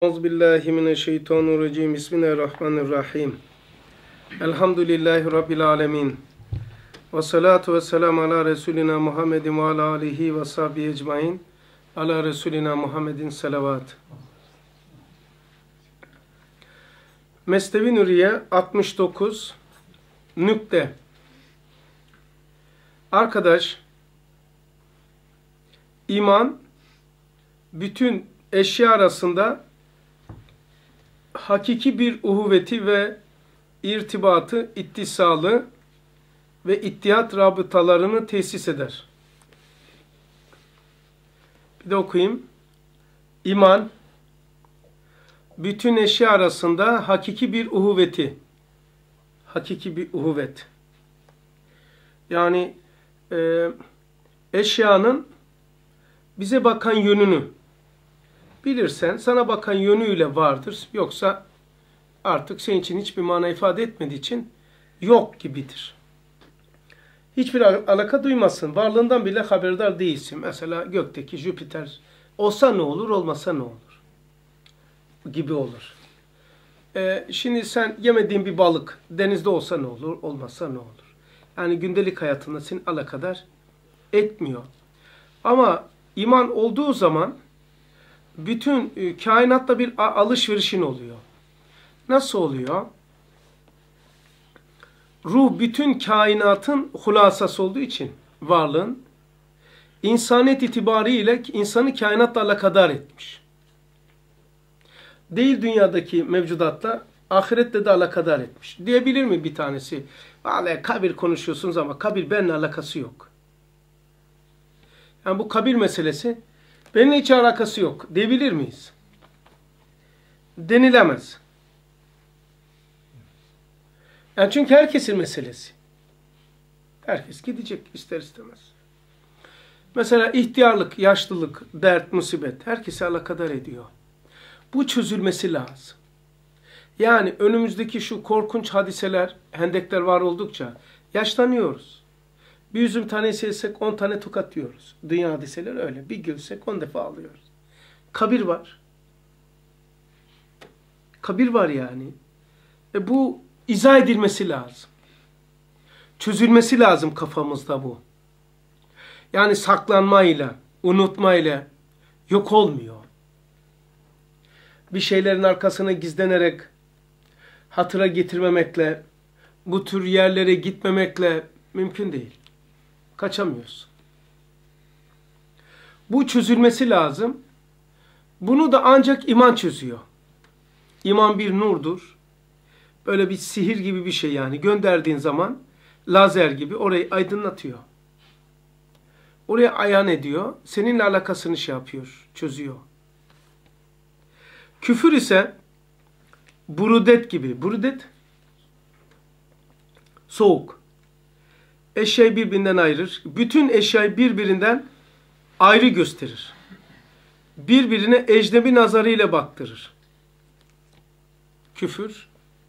Euzubillahimineşşeytanirracim. Bismillahirrahmanirrahim. Elhamdülillahi Rabbil alemin. Ve salatu ve selamu ala Resulina Muhammedin ve ala alihi ve sahbihi ecmain. Ala Resulina Muhammedin salavat. Mesnevi Nuriye 69 nükte. Arkadaş, iman bütün eşya arasında hakiki bir uhuvveti ve irtibatı, ittisalı ve ittihad rabıtalarını tesis eder. Bir de okuyayım. İman, bütün eşya arasında hakiki bir uhuvveti, hakiki bir uhuvvet. Yani eşyanın bize bakan yönünü bilirsen, sana bakan yönüyle vardır. Yoksa artık senin için hiçbir mana ifade etmediği için yok gibidir. Hiçbir alaka duymazsın. Varlığından bile haberdar değilsin. Mesela gökteki Jüpiter olsa ne olur, olmasa ne olur gibi olur. Şimdi sen yemediğin bir balık denizde olsa ne olur, olmasa ne olur? Yani gündelik hayatında seni alakadar etmiyor. Ama iman olduğu zaman bütün kainatta bir alışverişin oluyor. Nasıl oluyor? Ruh bütün kainatın hulasası olduğu için varlığın insaniyet itibariyle insanı kainatla alakadar etmiş. Değil dünyadaki mevcudatla ahirette de alakadar etmiş. Diyebilir mi bir tanesi? Vallahi kabir konuşuyorsunuz ama kabir benimle alakası yok. Yani bu kabir meselesi benimle hiç alakası yok. Diyebilir miyiz? Denilemez. Yani çünkü herkesin meselesi. Herkes gidecek ister istemez. Mesela ihtiyarlık, yaşlılık, dert, musibet herkese alakadar ediyor. Bu çözülmesi lazım. Yani önümüzdeki şu korkunç hadiseler, hendekler var oldukça yaşlanıyoruz. Bir üzüm tanesi yesek 10 tane tokat yiyoruz. Dünya hadiseleri öyle. Bir gülsek 10 defa ağlıyoruz. Kabir var. Kabir var yani. Bu izah edilmesi lazım. Çözülmesi lazım kafamızda bu. Yani saklanmayla, unutmayla yok olmuyor. Bir şeylerin arkasına gizlenerek, hatıra getirmemekle, bu tür yerlere gitmemekle mümkün değil. Kaçamıyorsun. Bu çözülmesi lazım. Bunu da ancak iman çözüyor. İman bir nurdur. Böyle bir sihir gibi bir şey yani. Gönderdiğin zaman lazer gibi orayı aydınlatıyor. Oraya ayan ediyor. Seninle alakasını şey yapıyor, çözüyor. Küfür ise burudet gibi. Burudet soğuk. Eşyayı birbirinden ayırır. Bütün eşyayı birbirinden ayrı gösterir. Birbirine ecnebi nazarıyla baktırır. Küfür.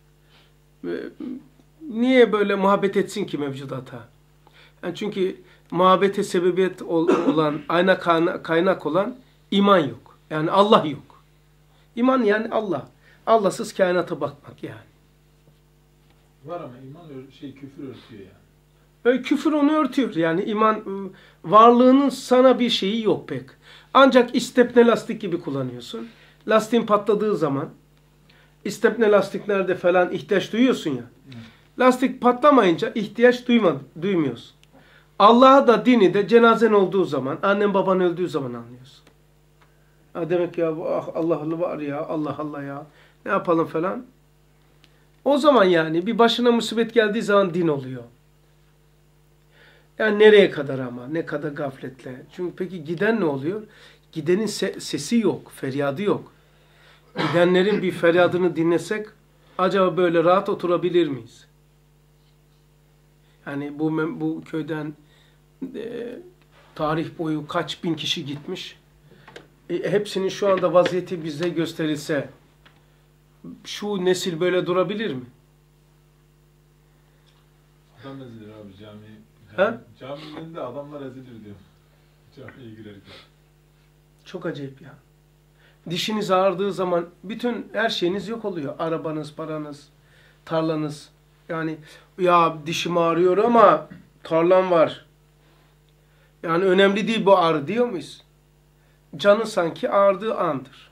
Niye böyle muhabbet etsin ki mevcudata? Yani çünkü muhabbete sebebiyet olan, ayna kaynak olan iman yok. Yani Allah yok. İman yani Allah. Allahsız kainata bakmak yani. Var ama iman küfür örtüyor yani. Küfür onu örtüyor. Yani iman varlığının sana bir şeyi yok pek. Ancak istepne lastik gibi kullanıyorsun. Lastiğin patladığı zaman istepne lastiklerde falan ihtiyaç duyuyorsun ya. Lastik patlamayınca ihtiyaç duymuyorsun. Allah'a da dini de cenazen olduğu zaman, annen baban öldüğü zaman anlıyorsun. Ha demek ya Allah var ya, Allah Allah ya. Ne yapalım falan. O zaman yani bir başına musibet geldiği zaman din oluyor. Yani nereye kadar ama? Ne kadar gafletle? Çünkü peki giden ne oluyor? Gidenin sesi yok, feryadı yok. Gidenlerin bir feryadını dinlesek acaba böyle rahat oturabilir miyiz? Yani bu köyden tarih boyu kaç bin kişi gitmiş. Hepsinin şu anda vaziyeti bize gösterilse şu nesil böyle durabilir mi? Adam ezilir abi camiye. Caminin önünde adamlar ezilir diyor. Camiye girerken. Çok acayip ya. Dişiniz ağrıdığı zaman bütün her şeyiniz yok oluyor. Arabanız, paranız, tarlanız. Yani ya dişim ağrıyor ama tarlam var. Yani önemli değil bu ağrı diyor muyuz? Canın sanki ağrıdığı andır.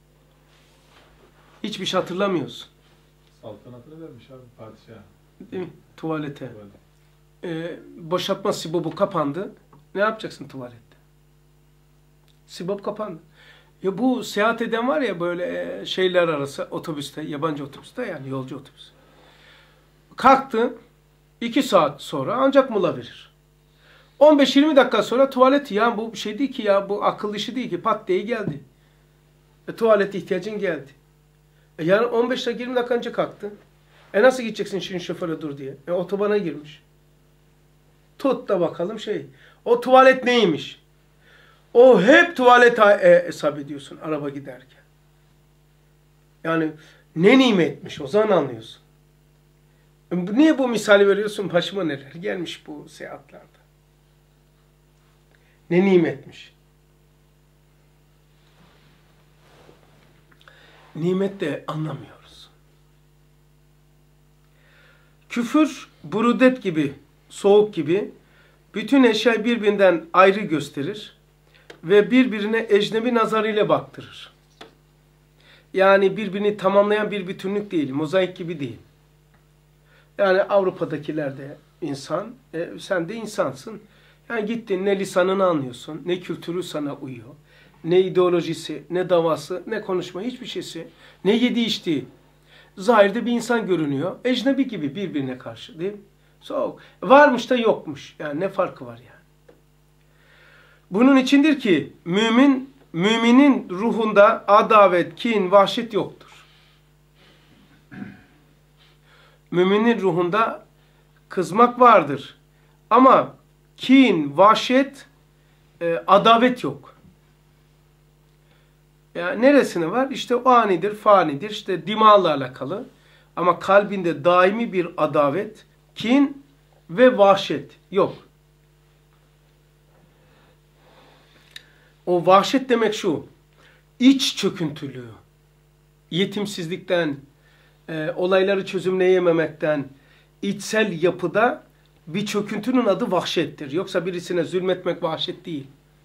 Hiçbir şey hatırlamıyorsun. Saltanatını vermiş abi padişah. Değil mi? Tuvalete. Boşaltma sibobu kapandı. Ne yapacaksın tuvalette? Sibop kapandı. Ya bu seyahat eden var ya böyle şeyler arası otobüste, yabancı otobüste yani yolcu otobüs. Kalktı 2 saat sonra ancak mola verir. 15-20 dakika sonra tuvalet ya bu şey değil ki ya bu akıl işi değil ki pat diye geldi. Tuvalet ihtiyacın geldi. Yani 15 dakika 20 dakika önce kalktı. Nasıl gideceksin şimdi şoföre dur diye? Otobana girmiş. Tut da bakalım şey. O tuvalet neymiş? O hep tuvalet hesap ediyorsun araba giderken. Yani ne nimetmiş o zaman anlıyorsun. Niye bu misali veriyorsun? Başıma neler gelmiş bu seyahatlerde. Ne nimetmiş. Nimet de anlamıyoruz. Küfür, burudet gibi, soğuk gibi bütün eşya birbirinden ayrı gösterir ve birbirine ecnebi nazarıyla baktırır. Yani birbirini tamamlayan bir bütünlük değil, mozaik gibi değil. Yani Avrupa'dakiler de insan, sen de insansın. Yani gittin ne lisanını anlıyorsun, ne kültürü sana uyuyor, ne ideolojisi, ne davası, ne konuşma, hiçbir şeysi, ne yedi içtiği. Zahirde bir insan görünüyor, ecnebi gibi birbirine karşı değil mi? Soğuk. Varmış da yokmuş. Yani ne farkı var yani? Bunun içindir ki müminin ruhunda adavet, kin, vahşet yoktur. Müminin ruhunda kızmak vardır. Ama kin, vahşet, adavet yok. Yani neresine var? İşte o anidir, fanidir, işte dimağla alakalı. Ama kalbinde daimi bir adavet, kin ve vahşet yok. O vahşet demek şu, iç çöküntülüğü, yetimsizlikten, olayları çözümleyememekten, içsel yapıda bir çöküntünün adı vahşettir. Yoksa birisine zulmetmek vahşet değil.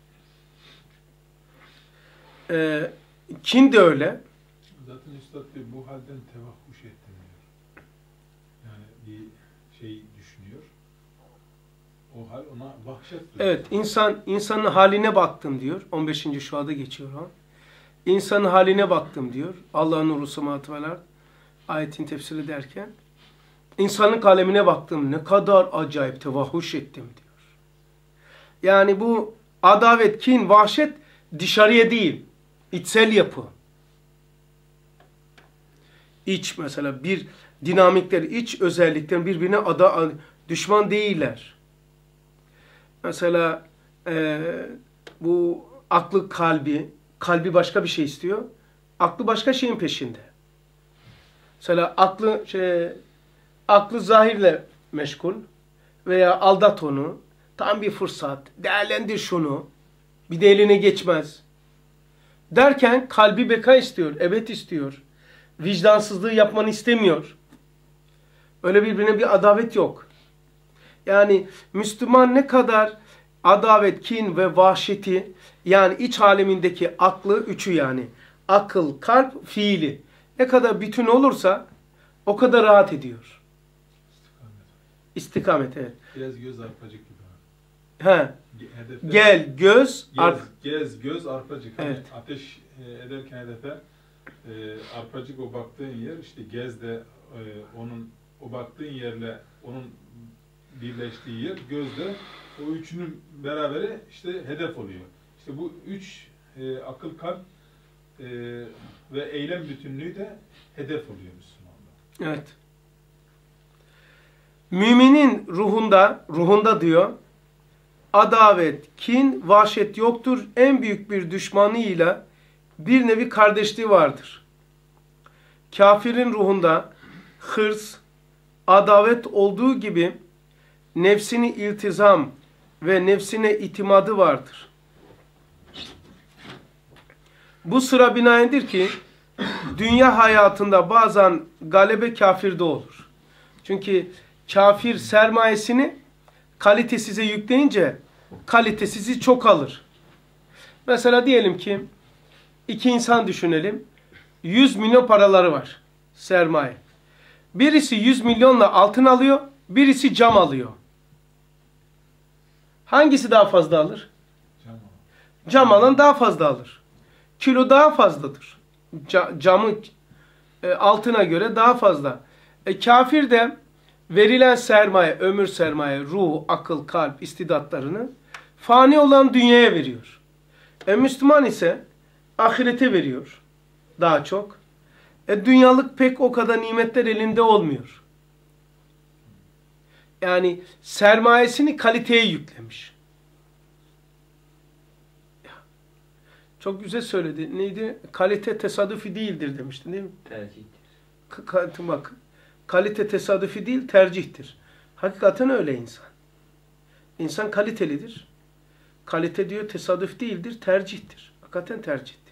Kin de öyle. Zaten Üstad diyor, bu halden tevahhuş ettim diyor. Yani bir şey düşünüyor. O hal ona vahşet duyuyor. Evet, insanın haline baktım diyor. 15. şuada geçiyor o. İnsanın haline baktım diyor. Allah'ın nuru semavat vel ard ayetin tefsiri derken. İnsanlık alemine baktım. Ne kadar acayip tevahhuş ettim diyor. Yani bu adavet, kin, vahşet dışarıya değil. İçsel yapı. İç mesela bir dinamikler, iç özelliklerin birbirine düşman değiller. Mesela bu aklı kalbi başka bir şey istiyor. Aklı başka şeyin peşinde. Mesela aklı zahirle meşgul veya aldat onu. Tam bir fırsat. Değerlendir şunu. Bir de eline geçmez. Derken kalbi beka istiyor, evet istiyor. Vicdansızlığı yapmanı istemiyor. Öyle birbirine bir adavet yok. Yani Müslüman ne kadar adavet, kin ve vahşeti yani iç alemindeki aklı üçü yani akıl, kalp, fiili ne kadar bütün olursa o kadar rahat ediyor. İstikamet. İstikamet evet. Gez göz arpacık gibi. He. Gel göz gez göz arpacık. Evet. Hani ateş ederken hedefe arpacık o baktığın yer, işte gez de onun o baktığın yerle onun birleştiği yer, gözde o üçünün beraberi işte hedef oluyor. İşte bu üç akıl, kalp ve eylem bütünlüğü de hedef oluyor Müslüman'da. Evet. Müminin ruhunda diyor, adavet, kin, vahşet yoktur. En büyük bir düşmanıyla bir nevi kardeşliği vardır. Kafirin ruhunda hırs, adavet olduğu gibi nefsini iltizam ve nefsine itimadı vardır. Bu sıra binaendir ki dünya hayatında bazen galebe kafirde olur. Çünkü kafir sermayesini kalitesize yükleyince kalitesizi çok alır. Mesela diyelim ki iki insan düşünelim. 100 milyon paraları var sermaye. Birisi 100 milyonla altın alıyor, birisi cam alıyor. Hangisi daha fazla alır? Cam alan daha fazla alır. Kilo daha fazladır. Camı altına göre daha fazla. Kafir de verilen sermaye, ömür sermaye, ruh, akıl, kalp, istidatlarını fani olan dünyaya veriyor. Müslüman ise ahirete veriyor daha çok. Dünyalık pek o kadar nimetler elinde olmuyor. Yani sermayesini kaliteye yüklemiş. Çok güzel söyledi. Neydi? Kalite tesadüfi değildir demiştin değil mi? Tercihtir. Bakın. Kalite tesadüfi değil, tercihtir. Hakikaten öyle insan. İnsan kalitelidir. Kalite diyor tesadüf değildir, tercihtir. Hakikaten tercihtir.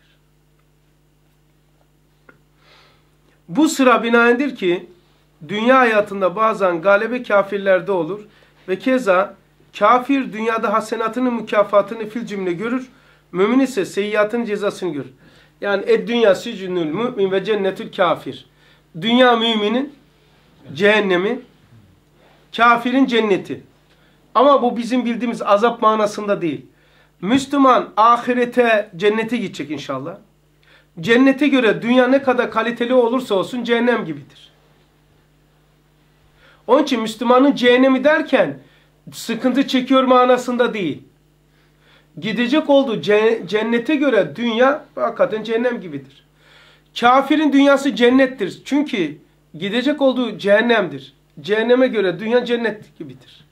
Bu sıra binaendir ki dünya hayatında bazen galebe kafirlerde olur ve keza kafir dünyada hasenatının mükafatını fil cümle görür, mümin ise seyyiatın cezasını görür. Yani dünya sicnül mümin ve cennetül kafir. Dünya müminin cehennemi, kafirin cenneti. Ama bu bizim bildiğimiz azap manasında değil. Müslüman ahirete, cennete gidecek inşallah. Cennete göre dünya ne kadar kaliteli olursa olsun cehennem gibidir. Onun için Müslümanın cehennemi derken sıkıntı çekiyor manasında değil. Gidecek olduğu cennete göre dünya hakikaten cehennem gibidir. Kafirin dünyası cennettir. Çünkü gidecek olduğu cehennemdir. Cehenneme göre dünya cennet gibidir.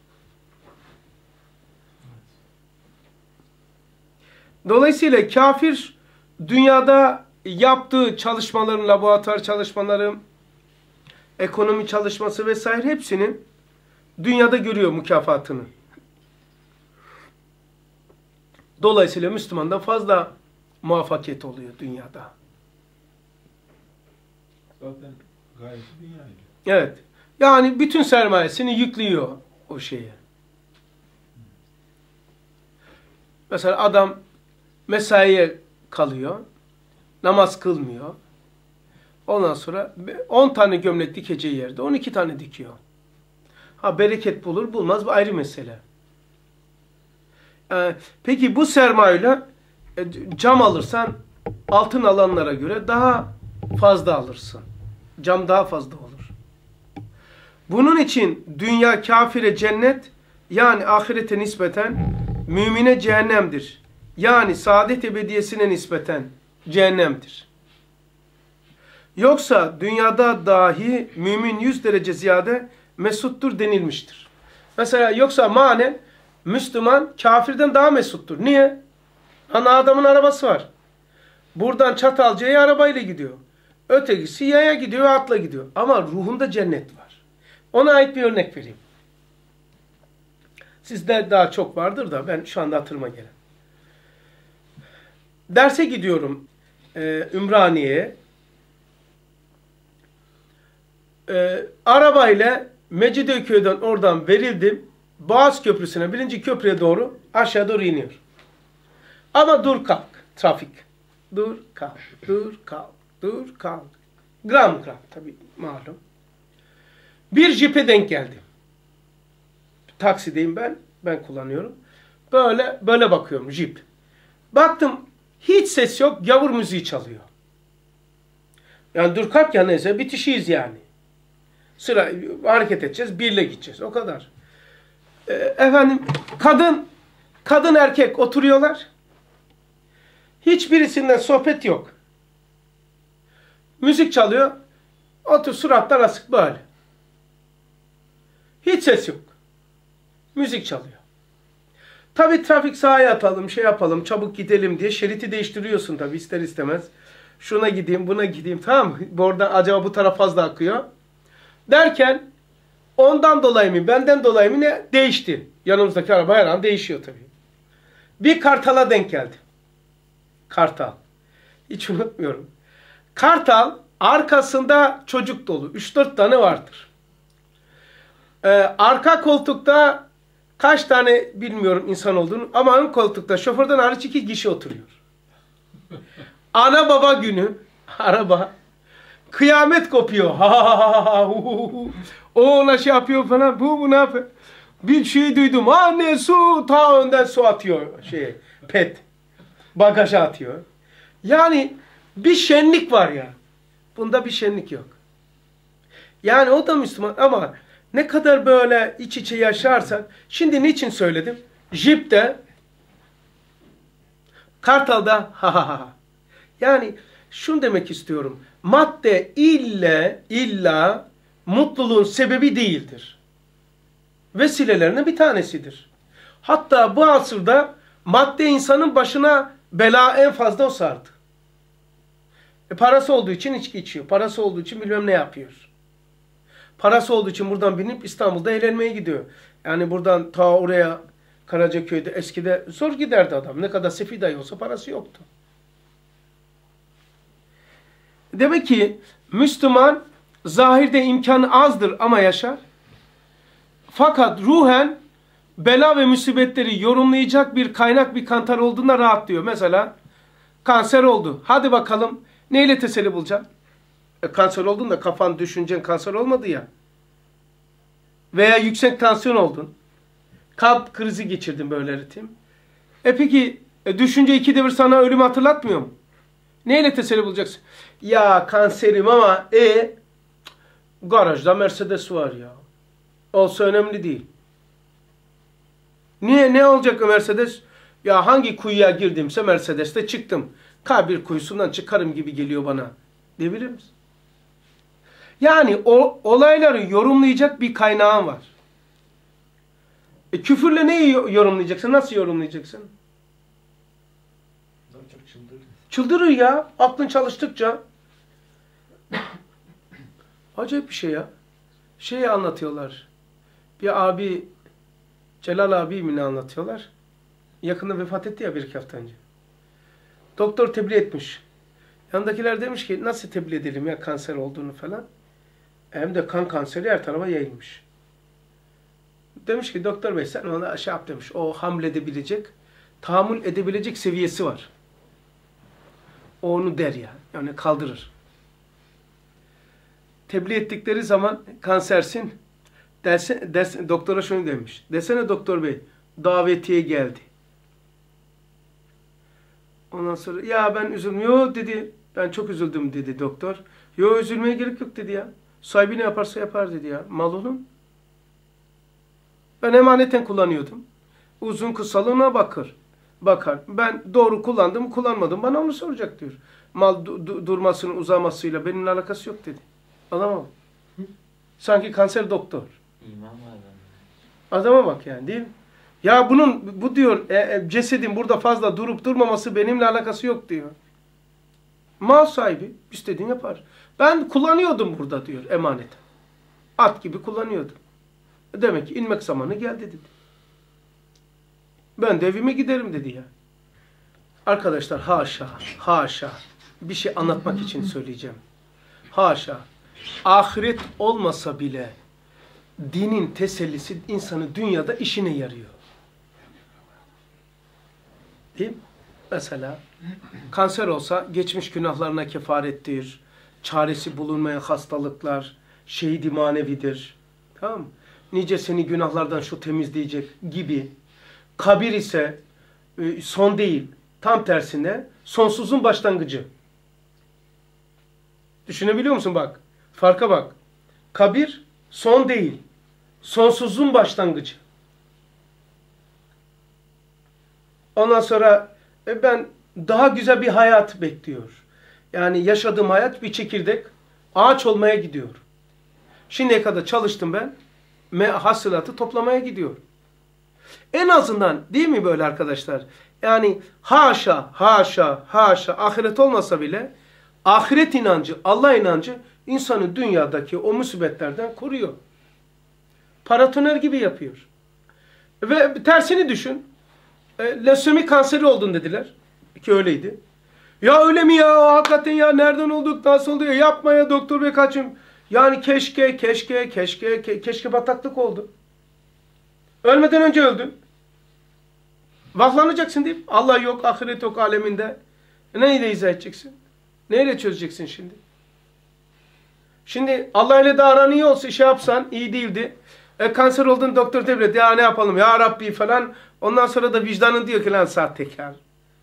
Dolayısıyla kafir dünyada yaptığı çalışmaların, laboratuvar çalışmaları, ekonomi çalışması vesaire hepsini dünyada görüyor mükafatını. Dolayısıyla Müslüman'dan fazla muvaffakiyet oluyor dünyada. Zaten gayet dünyaydı. Evet. Yani bütün sermayesini yüklüyor o şeye. Mesela adam mesaiye kalıyor. Namaz kılmıyor. Ondan sonra 10 tane gömlek dikeceği yerde 12 tane dikiyor. Ha bereket bulur bulmaz bu ayrı mesele. Peki bu sermayeyle cam alırsan altın alanlara göre daha fazla alırsın. Cam daha fazla olur. Bunun için dünya kafire cennet yani ahirete nispeten mümine cehennemdir. Yani saadet ebediyesine nispeten cehennemdir. Yoksa dünyada dahi mümin 100 derece ziyade mesuttur denilmiştir. Mesela yoksa manen Müslüman kafirden daha mesuttur. Niye? Hani adamın arabası var. Buradan Çatalca'ya arabayla gidiyor. Ötekisi yaya gidiyor, atla gidiyor. Ama ruhunda cennet var. Ona ait bir örnek vereyim. Sizde daha çok vardır da ben şu anda hatırıma gelen. Derse gidiyorum Ümraniye'ye. Arabayla Mecidiyeköy'den oradan verildim. Boğaz Köprüsü'ne, 1. köprüye doğru aşağı doğru iniyor. Ama dur kalk. Trafik. Dur kalk. Dur kalk. Dur kalk. Gram gram tabii malum. Bir jipe denk geldim. Taksideyim ben. Ben kullanıyorum. Böyle bakıyorum jip. Baktım hiç ses yok. Gavur müziği çalıyor. Yani dur kalk ya neyse bitişiyiz yani. Sıra hareket edeceğiz. Birle gideceğiz. O kadar. Efendim kadın erkek oturuyorlar. Hiçbirisinden sohbet yok. Müzik çalıyor. Otur suratlar asık böyle. Hiç ses yok. Müzik çalıyor. Tabii trafik sahaya atalım, şey yapalım, çabuk gidelim diye şeriti değiştiriyorsun tabii ister istemez. Şuna gideyim, buna gideyim, tamam mı? Buradan acaba bu taraf fazla akıyor. Derken ondan dolayı mı, benden dolayı mı ne? Değişti. Yanımızdaki araba her an değişiyor tabii. Bir kartala denk geldi. Kartal. Hiç unutmuyorum. Kartal arkasında çocuk dolu. 3-4 tane vardır. Arka koltukta kaç tane bilmiyorum insan olduğunu ama ön koltukta şoförden hariç 2 kişi oturuyor. Ana baba günü araba kıyamet kopuyor. O ona şey yapıyor falan. Bu ne yapıyor? Bir şey duydum. Anne su ta önden su atıyor pet. Bagaja atıyor. Yani bir şenlik var ya. Bunda bir şenlik yok. Yani o da Müslüman ama ne kadar böyle iç içe yaşarsak. Şimdi niçin söyledim? Jeep'te, Kartal'da Yani şunu demek istiyorum. Madde illa mutluluğun sebebi değildir. Vesilelerinin bir tanesidir. Hatta bu asırda madde insanın başına bela en fazla o sardı. Parası olduğu için içki içiyor. Parası olduğu için bilmem ne yapıyor. Parası olduğu için buradan binip İstanbul'da eğlenmeye gidiyor. Yani buradan ta oraya Karacaköy'de eskide zor giderdi adam. Ne kadar sefil dahi olsa parası yoktu. Demek ki Müslüman zahirde imkanı azdır ama yaşar. Fakat ruhen bela ve musibetleri yorumlayacak bir kaynak, bir kantar olduğunda rahatlıyor. Mesela kanser oldu. Hadi bakalım neyle teselli bulacaksın? Kanser oldun da kafan düşüncen kanser olmadı ya. Veya yüksek tansiyon oldun. Kalp krizi geçirdin böyle ritim. Peki düşünce 2'de 1 sana ölümü hatırlatmıyor mu? Neyle teselli bulacaksın? Ya kanserim ama garajda Mercedes var ya. Olsa önemli değil. Niye? Ne olacak o Mercedes? Ya hangi kuyuya girdimse Mercedes'te çıktım. Kabir kuyusundan çıkarım gibi geliyor bana. Diyebilir misin? Yani o olayları yorumlayacak bir kaynağın var. Küfürle neyi yorumlayacaksın? Nasıl yorumlayacaksın? Daha çok çıldırır. Çıldırır ya. Aklın çalıştıkça. Acayip bir şey ya. Şeyi anlatıyorlar. Bir abi, Celal abi mi ne anlatıyorlar? Yakında vefat etti ya 1-2 hafta önce. Doktor tebliğ etmiş. Yanındakiler demiş ki nasıl tebliğ edelim ya kanser olduğunu falan. Hem de kan kanseri her tarafa yayılmış. Demiş ki doktor bey sen ona şey yap demiş. O hamledebilecek, tahammül edebilecek seviyesi var. O onu der ya. Yani kaldırır. Tebliğ ettikleri zaman kansersin. Dersin, doktora şunu demiş. Desene doktor bey davetiye geldi. Ondan sonra ya ben üzülmüyorum dedi. Ben çok üzüldüm dedi doktor. Yo üzülmeye gerek yok dedi ya. Sahibi ne yaparsa yapar dedi ya. Mal onun. Ben emaneten kullanıyordum. Uzun kısalığına bakar. Ben doğru kullandım kullanmadım. Bana onu soracak diyor. Mal durmasının uzamasıyla benimle alakası yok dedi. Adama bak. Sanki kanser doktor. İman var bende. Adama bak yani değil mi? Ya bu diyor cesedin burada fazla durup durmaması benimle alakası yok diyor. Mal sahibi istediğini yapar. Ben kullanıyordum burada diyor emaneten. At gibi kullanıyordum. Demek ki inmek zamanı geldi dedi. Ben de evime giderim dedi ya. Arkadaşlar haşa bir şey anlatmak için söyleyeceğim. Haşa. Ahiret olmasa bile dinin tesellisi insanı dünyada işine yarıyor. Değil mi? Mesela kanser olsa geçmiş günahlarına kefarettir. Çaresi bulunmayan hastalıklar, şehit-i manevidir. Tamam mı? Nice seni günahlardan şu temizleyecek gibi. Kabir ise son değil. Tam tersine sonsuzun başlangıcı. Düşünebiliyor musun bak? Farka bak. Kabir son değil. Sonsuzun başlangıcı. Ondan sonra ben daha güzel bir hayat bekliyor. Yani yaşadığım hayat bir çekirdek ağaç olmaya gidiyor. Şimdiye kadar çalıştım ben. Hasılatı toplamaya gidiyor. En azından değil mi böyle arkadaşlar? Yani haşa ahiret olmasa bile ahiret inancı, Allah inancı insanı dünyadaki o musibetlerden koruyor. Paratoner gibi yapıyor. Ve tersini düşün. Lösemi kanseri oldun dediler. Ki öyleydi. Ya öyle mi ya? Hakikaten ya nereden olduk? Nasıl oluyor? Yapma ya doktor bey kaçım. Yani keşke bataklık oldu. Ölmeden önce öldün. Vahlanacaksın değil mi? Allah yok, ahiret yok aleminde. Neyle izah edeceksin? Neyle çözeceksin şimdi? Şimdi Allah ile de aran iyi olsa şey yapsan iyi değildi. Kanser oldun doktor devlet ya ne yapalım ya Rabbi falan. Ondan sonra da vicdanın diyor ki lan sahtekar.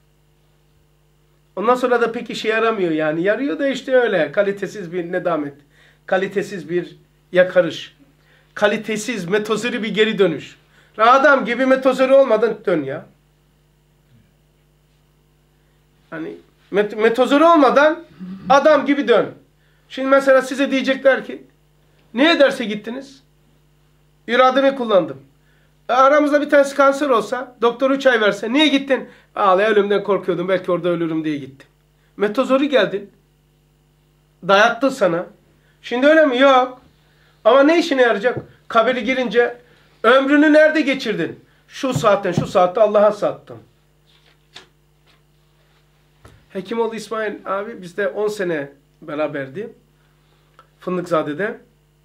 Ondan sonra da pek işe yaramıyor yani. Yarıyor da işte öyle. Kalitesiz bir nedamet. Kalitesiz bir yakarış. Kalitesiz, metozori bir geri dönüş. Adam gibi metozori olmadan dön ya. Hani metozori olmadan adam gibi dön. Şimdi mesela size diyecekler ki niye derse gittiniz? İrademi kullandım. Aramızda bir tanesi kanser olsa, doktor 3 ay verse, niye gittin? Ağlaya ölümden korkuyordum, belki orada ölürüm diye gittim. Metozori geldin. Dayattı sana. Şimdi öyle mi? Yok. Ama ne işine yarayacak? Kabiri girince ömrünü nerede geçirdin? Şu saatten şu saatte Allah'a sattın. Hekimoğlu İsmail abi bizde 10 sene beraberdi. Fındıkzade'de.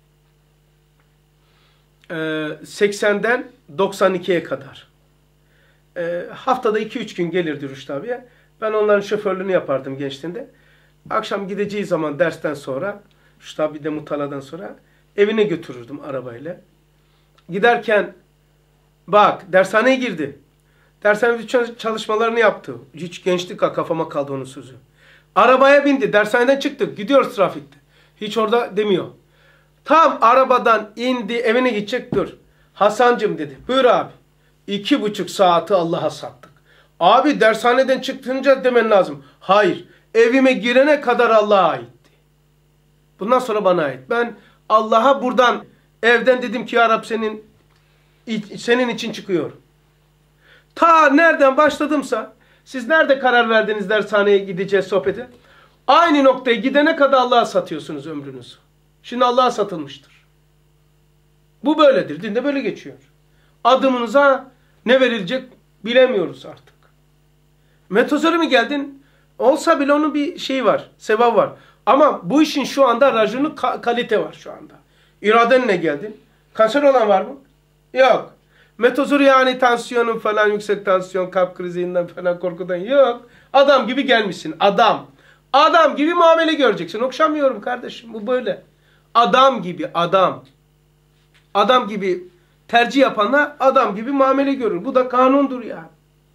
80'den 92'ye kadar. Haftada 2-3 gün gelirdi Rüştü abiye. Ben onların şoförlüğünü yapardım gençliğinde. Akşam gideceği zaman dersten sonra, Rüştü abi de mutaladan sonra evine götürürdüm arabayla. Giderken bak dershaneye girdi. Dershanede çalışmalarını yaptı. Hiç gençlik kafama kaldı onun sözü. Arabaya bindi. Dershaneden çıktık. Gidiyoruz trafikte. Hiç orada demiyor. Tam arabadan indi, evine gidecek dur. Hasancım dedi. Buyur abi. 2,5 saati Allah'a sattık. Abi dershaneden çıktınca demen lazım. Hayır. Evime girene kadar Allah'a aitti. Bundan sonra bana ait. Ben Allah'a buradan evden dedim ki ya Rab senin için çıkıyor. Ta nereden başladımsa siz nerede karar verdiniz dershaneye gideceğiz sohbete? Aynı noktaya gidene kadar Allah'a satıyorsunuz ömrünüzü. Şimdi Allah'a satılmıştır. Bu böyledir. Dinde böyle geçiyor. Adımınıza ne verilecek bilemiyoruz artık. Metozori mi geldin? Olsa bile onun bir şeyi var. Sevabı var. Ama bu işin şu anda raconu kalite var şu anda. İradenle geldin. Kanser olan var mı? Yok. Metozori yani tansiyonun falan yüksek tansiyon, kalp krizinden falan korkudan yok. Adam gibi gelmişsin. Adam. Adam gibi muamele göreceksin. Okşamıyorum kardeşim. Bu böyle. Adam gibi adam. Adam gibi tercih yapanlar adam gibi muamele görür. Bu da kanundur ya.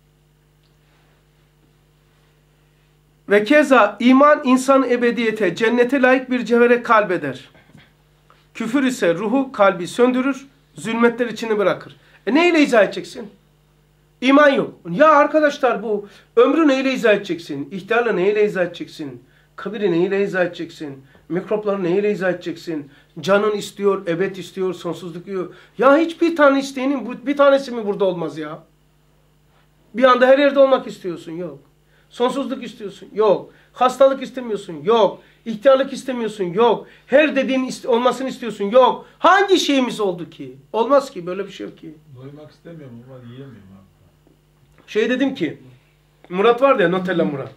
Ve keza iman insan ebediyete, cennete layık bir cevhere kalbeder. Küfür ise ruhu kalbi söndürür, zulmetler içini bırakır. Neyle izah edeceksin? İman yok. Ya arkadaşlar bu ömrü neyle izah edeceksin? İhtiyarla neyle izah edeceksin? Kabiri neyle izah edeceksin? Mikropları neyle izah edeceksin? Canın istiyor, ebed istiyor, sonsuzluk diyor. Ya hiçbir tane isteğinin bir tanesi mi burada olmaz ya? Bir anda her yerde olmak istiyorsun. Yok. Sonsuzluk istiyorsun. Yok. Hastalık istemiyorsun. Yok. İhtiyarlık istemiyorsun. Yok. Her dediğin olmasını istiyorsun. Yok. Hangi şeyimiz oldu ki? Olmaz ki. Böyle bir şey yok ki. Doymak istemiyorum ama yiyemiyorum abi. Şey dedim ki, Murat vardı ya, Nutella Murat.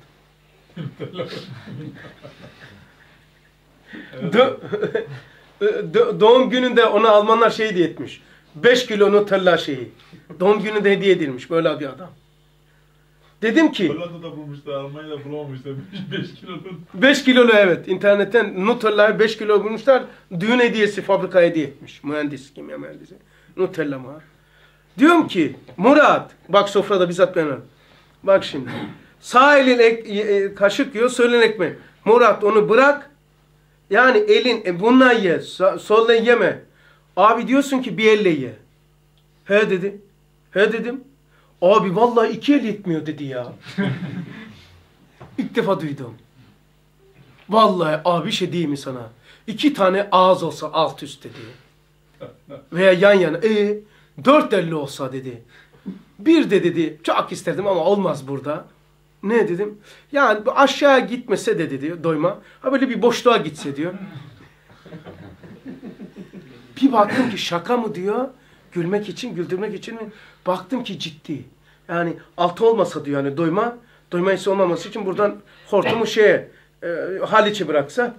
Doğum gününde ona Almanlar şey hediye etmiş. 5 kilo Nutella şeyi. Doğum gününde hediye edilmiş. Böyle bir adam. Dedim ki... Hollanda'da bulmuşlar, Almanya'da bulamamışlar. 5 kiloluk. 5 kilolu evet. İnternetten Nutella'yı 5 kilo bulmuşlar. Düğün hediyesi fabrikaya hediye etmiş. Mühendis, kimya mühendisi. Nutella mı? Diyorum ki Murat, bak sofrada bizzat ben. Bak şimdi. Sağ elin kaşık yiyor, sol elin ekmeği. Murat onu bırak. Yani elin bununla ye. Solla yeme. Abi diyorsun ki bir elle ye. He dedi. He dedim. Abi vallahi 2 el yetmiyor dedi ya. İlk defa duydum. Vallahi abi şey diyeyim mi sana? 2 tane ağız olsa alt üst dedi. Veya yan yana. 4 elli olsa dedi. Bir de dedi. Çok isterdim ama olmaz burada. Ne dedim? Yani aşağıya gitmese de dedi doyma. Ha böyle bir boşluğa gitse diyor. Bir baktım ki şaka mı diyor. Gülmek için, güldürmek için mi? Baktım ki ciddi. Yani altı olmasa diyor hani doyma. Doyma hissi olmaması için buradan hortumu Haliç'e bıraksa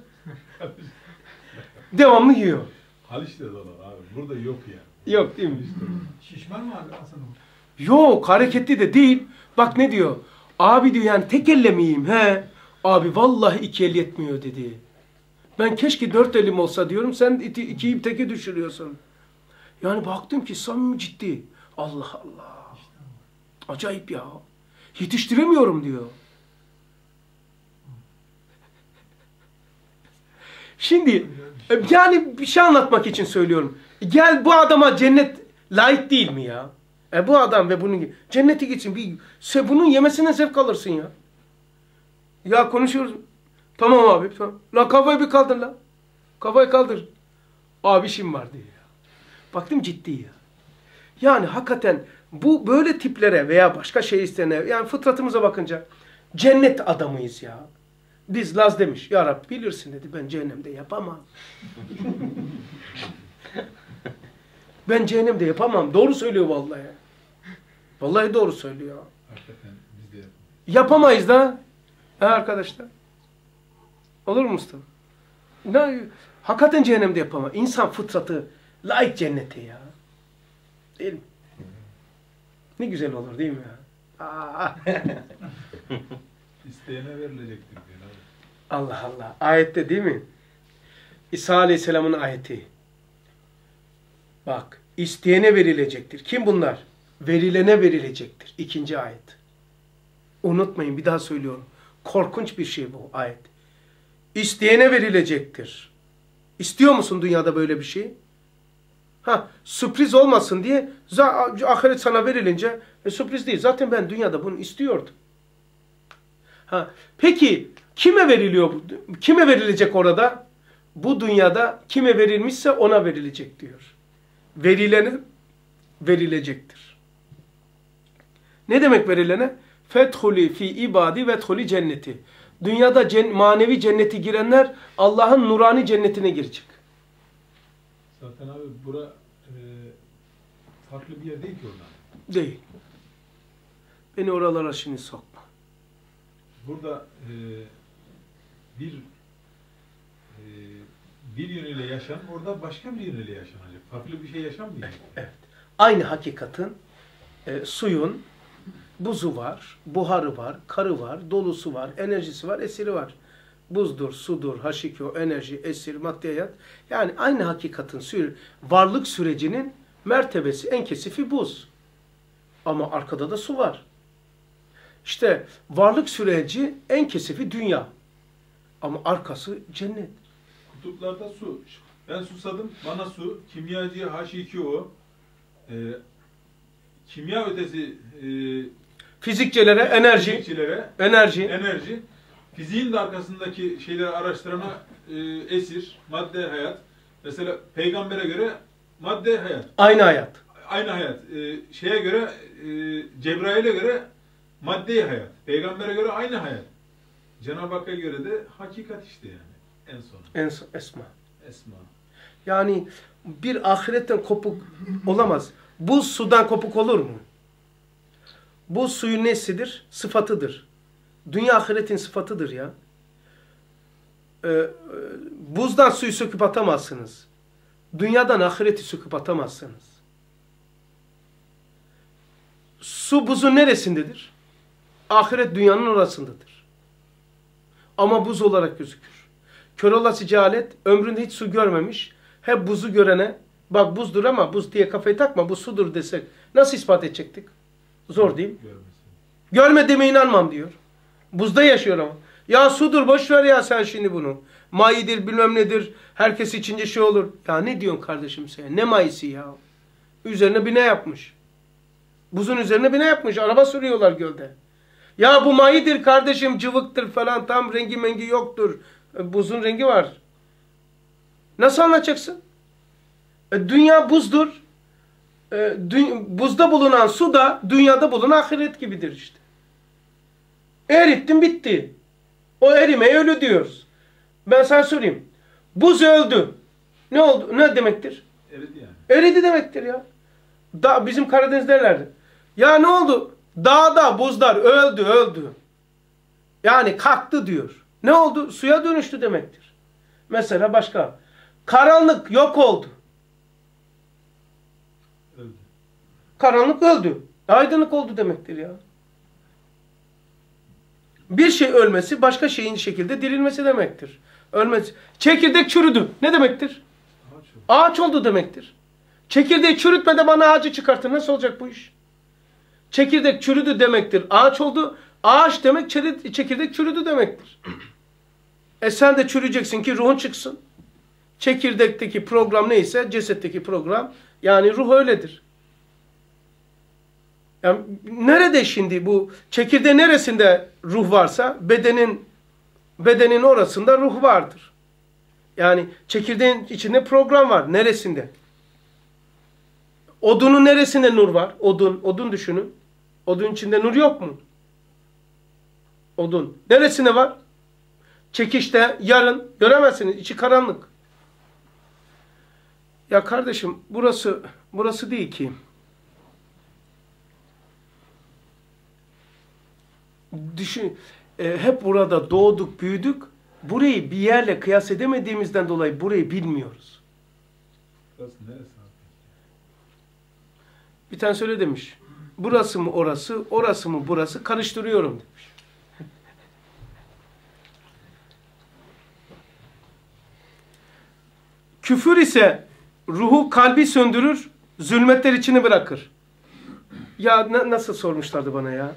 devamlı yiyor. Haliç'te de var abi. Burada yok yani. Yok değil mi? Şişman mı abi Hasan o? Yok, hareketli de değil. Bak ne diyor? Abi diyor, yani tek elle mi yiyeyim? He. Abi vallahi iki el yetmiyor dedi. Ben keşke 4 elim olsa diyorum. Sen ikiyi teke düşürüyorsun. Yani baktım ki samimi ciddi. Allah Allah. Acayip ya. Yetiştiremiyorum diyor. Şimdi yani bir şey anlatmak için söylüyorum. Gel, bu adama cennet layık değil mi ya? Bu adam ve bunun gibi. Cennete gitsin. Bunun yemesine zevk alırsın ya. Ya konuşuyoruz. Tamam abi. Tamam. La kafayı bir kaldır la. Kafayı kaldır. Abi işim var diyor ya. Baktım ciddi ya. Yani hakikaten bu böyle tiplere veya başka şey istene, yani fıtratımıza bakınca cennet adamıyız ya. Biz Laz demiş. Ya Rabbi bilirsin dedi. Ben cehennemde yapamam. Ben cehennemde yapamam. Doğru söylüyor vallahi. Vallahi doğru söylüyor. Hakikaten biz de yapamayız. Yapamayız da. Arkadaşlar. Olur mu Mustafa? Hakikaten cehennemde yapamam. İnsan fıtratı layık cennete ya. Değil mi? Ne güzel olur değil mi ya? İsteyene verilecektir diyor abi. Allah Allah. Ayette değil mi? İsa Aleyhisselam'ın ayeti. Bak. İsteyene verilecektir. Kim bunlar? Verilene verilecektir. 2. ayet. Unutmayın, bir daha söylüyorum. Korkunç bir şey bu ayet. İsteyene verilecektir. İstiyor musun dünyada böyle bir şey? Sürpriz olmasın diye ahiret sana verilince sürpriz değil. Zaten ben dünyada bunu istiyordum. Peki kime veriliyor? Kime verilecek orada? Bu dünyada kime verilmişse ona verilecek diyor. Verilene verilecektir. Ne demek verilene? Fethuli fi ibadi vethuli cenneti. Dünyada manevi cenneti girenler Allah'ın nurani cennetine girecek. Zaten abi bura farklı bir yer değil ki oradan. Değil. Beni oralara şimdi sokma. Burada bir yönüyle yaşan, orada başka bir yönüyle yaşanacak. Farklı bir şey yaşanmıyor. Evet. Aynı hakikatin suyun buzu var, buharı var, karı var, dolusu var, enerjisi var, esiri var. Buzdur, sudur, H2O, enerji, esir, maddiyat. Yani aynı hakikatin varlık sürecinin mertebesi, en kesifi buz. Ama arkada da su var. İşte varlık süreci en kesifi dünya. Ama arkası cennet. Kutuplarda su. Ben susadım, bana su, kimyacı H2O, kimya ötesi Fizikçilere enerji, fizikçilere enerji. Fiziğin de arkasındaki şeyleri araştırana esir, madde hayat. Mesela peygambere göre madde hayat. Aynı hayat. Aynı hayat. Şeye göre Cebrail'e göre madde hayat. Peygambere göre aynı hayat. Cenab-ı Hakk'a göre de hakikat işte yani. En son. Esma. Esma. Yani bir ahiretten kopuk olamaz. Buz sudan kopuk olur mu? Buz suyun nesidir? Sıfatıdır. Dünya ahiretin sıfatıdır ya. Buzdan suyu söküp atamazsınız. Dünyadan ahireti söküp atamazsınız. Su buzun neresindedir? Ahiret dünyanın orasındadır. Ama buz olarak gözükür. Kör olası cehalet ömründe hiç su görmemiş. Hep buzu görene bak buzdur ama buz diye kafayı takma, bu sudur desek nasıl ispat edecektik? Zor değil mi? Görmediğime inanmam diyor. Buzda yaşıyor ama. Ya sudur, boş ver ya sen şimdi bunu. Mayidir, bilmem nedir. Herkes içince şey olur. Ya ne diyorsun kardeşim sen? Ne mayisi ya? Üzerine bina yapmış. Buzun üzerine bina yapmış. Araba sürüyorlar gölde. Ya bu mayidir kardeşim, cıvıktır falan. Tam rengi mengi yoktur. Buzun rengi var. Nasıl anlatacaksın? Dünya buzdur. Buzda bulunan su da dünyada bulunan ahiret gibidir işte. Erittin bitti. O erimeye ölü diyoruz. Ben sana söyleyeyim. Buz öldü. Ne oldu? Ne demektir? Eridi yani. Eridi demektir ya. Bizim Karadeniz derlerdi. Ya ne oldu? Dağda buzlar öldü. Yani kalktı diyor. Ne oldu? Suya dönüştü demektir. Mesela başka. Karanlık yok oldu. Öldü. Karanlık öldü. Aydınlık oldu demektir ya. Bir şey ölmesi başka şeyin şekilde dirilmesi demektir. Ölmesi. Çekirdek çürüdü. Ne demektir? Ağaç oldu demektir. Çekirdeği çürütmeden bana ağacı çıkartın. Nasıl olacak bu iş? Çekirdek çürüdü demektir. Ağaç oldu. Ağaç demek çekirdek çürüdü demektir. Sen de çürüyeceksin ki ruhun çıksın. Çekirdekteki program neyse cesetteki program yani ruh öyledir. Yani nerede şimdi bu çekirdeğin neresinde ruh varsa bedenin orasında ruh vardır. Yani çekirdeğin içinde program var. Neresinde? Odunun neresinde nur var? Odun düşünün. Odun içinde nur yok mu? Odun. Neresinde var? Çekişte yarın göremezsiniz. İçi karanlık. Ya kardeşim burası değil ki. Düşün, hep burada doğduk, büyüdük. Burayı bir yerle kıyas edemediğimizden dolayı burayı bilmiyoruz. Burası neresi abi? Bir tane söyle demiş. Burası mı orası, orası mı burası karıştırıyorum demiş. Küfür ise ruhu kalbi söndürür, zulmetler içini bırakır. Ya nasıl sormuşlardı bana ya?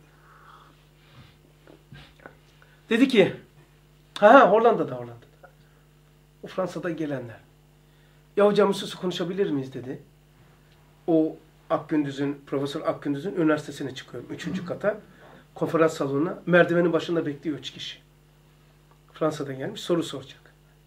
Dedi ki, Hollanda'da. O Fransa'da gelenler. Ya hocam hususu konuşabilir miyiz dedi. O Profesör Akgündüz'ün üniversitesine çıkıyorum. 3. kata, konferans salonuna. Merdivenin başında bekliyor 3 kişi. Fransa'dan gelmiş, soru soracak.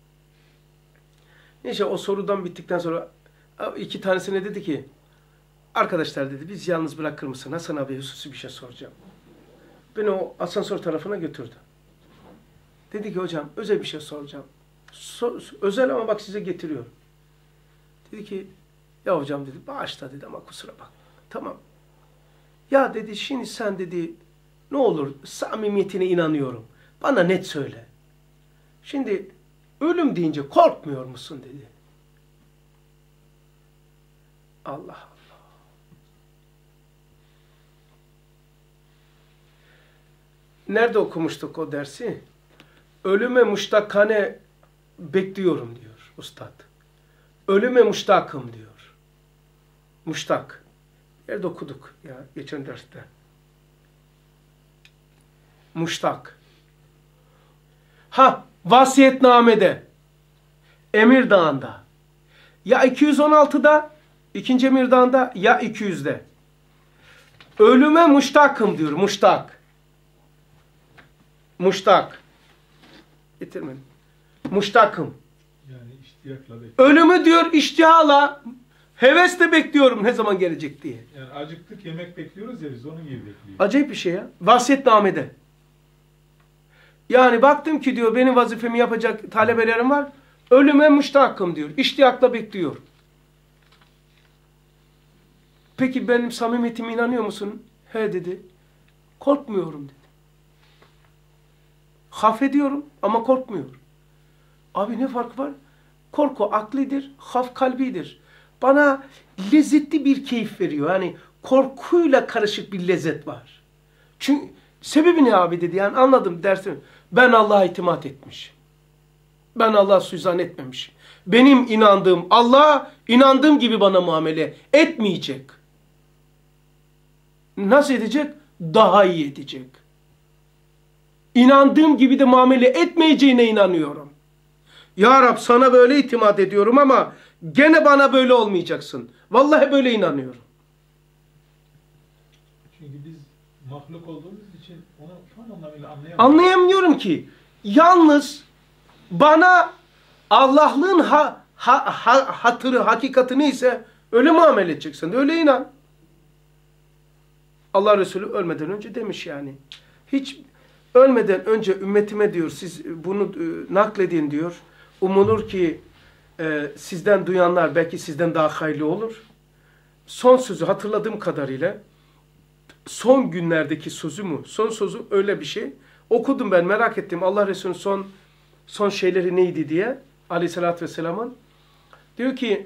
Neyse o sorudan bittikten sonra 2 tanesine dedi ki, arkadaşlar dedi, biz yalnız bırakır mısın? Hasan abi hususi bir şey soracağım. Beni o asansör tarafına götürdü. Dedi ki hocam özel bir şey soracağım. Özel ama bak size getiriyorum. Dedi ki ya hocam dedi bağışla dedi ama kusura bak. Tamam. Ya dedi şimdi sen dedi ne olur samimiyetine inanıyorum. Bana net söyle. Şimdi ölüm deyince korkmuyor musun dedi. Allah Allah. Nerede okumuştuk o dersi? Ölüme muştakane bekliyorum diyor ustad. Ölüme muştakım diyor. Muştak. Nerede okuduk ya geçen derste? Muştak. Vasiyetnamede. Emirdağ'ında. Ya 216'da, 2. Emirdağ'ında ya 200'de. Ölüme muştakım diyor. Muştak. Muştak. Getirmedim. Muştakım. Yani iştiyakla bekliyorum. Ölümü diyor iştihala, hevesle bekliyorum ne zaman gelecek diye. Yani acıktık yemek bekliyoruz ya biz onun gibi bekliyoruz. Acayip bir şey ya. Vasiyetnamede. Yani baktım ki diyor benim vazifemi yapacak talebelerim var. Ölüme müştakım diyor. İştiyakla bekliyor. Peki benim samimiyetime inanıyor musun? He dedi. Korkmuyorum dedi. Haf ediyorum ama korkmuyorum. Abi ne fark var? Korku aklidir, haf kalbidir. Bana lezzetli bir keyif veriyor. Yani korkuyla karışık bir lezzet var. Çünkü sebebi ne abi dedi. Yani anladım dersim. Ben Allah'a itimat etmişim. Ben Allah'a suizan etmemişim. Benim inandığım Allah inandığım gibi bana muamele etmeyecek. Nasıl edecek? Daha iyi edecek. İnandığım gibi de muamele etmeyeceğine inanıyorum. Ya Rab sana böyle itimat ediyorum ama gene bana böyle olmayacaksın. Vallahi böyle inanıyorum. Çünkü biz mahluk olduğumuz için onu tam anlamıyla anlayamıyoruz. Anlayamıyorum ki. Yalnız bana Allah'lığın hatırı, hakikati neyse öyle muamele edeceksin. Öyle inan. Allah Resulü ölmeden önce demiş yani. Hiç ölmeden önce ümmetime diyor siz bunu nakledin diyor. Umulur ki sizden duyanlar belki sizden daha hayırlı olur. Son sözü hatırladığım kadarıyla son günlerdeki sözü mü? Son sözü öyle bir şey. Okudum ben, merak ettim Allah Resulü'nün son şeyleri neydi diye Aleyhisselatü Vesselam'ın. Diyor ki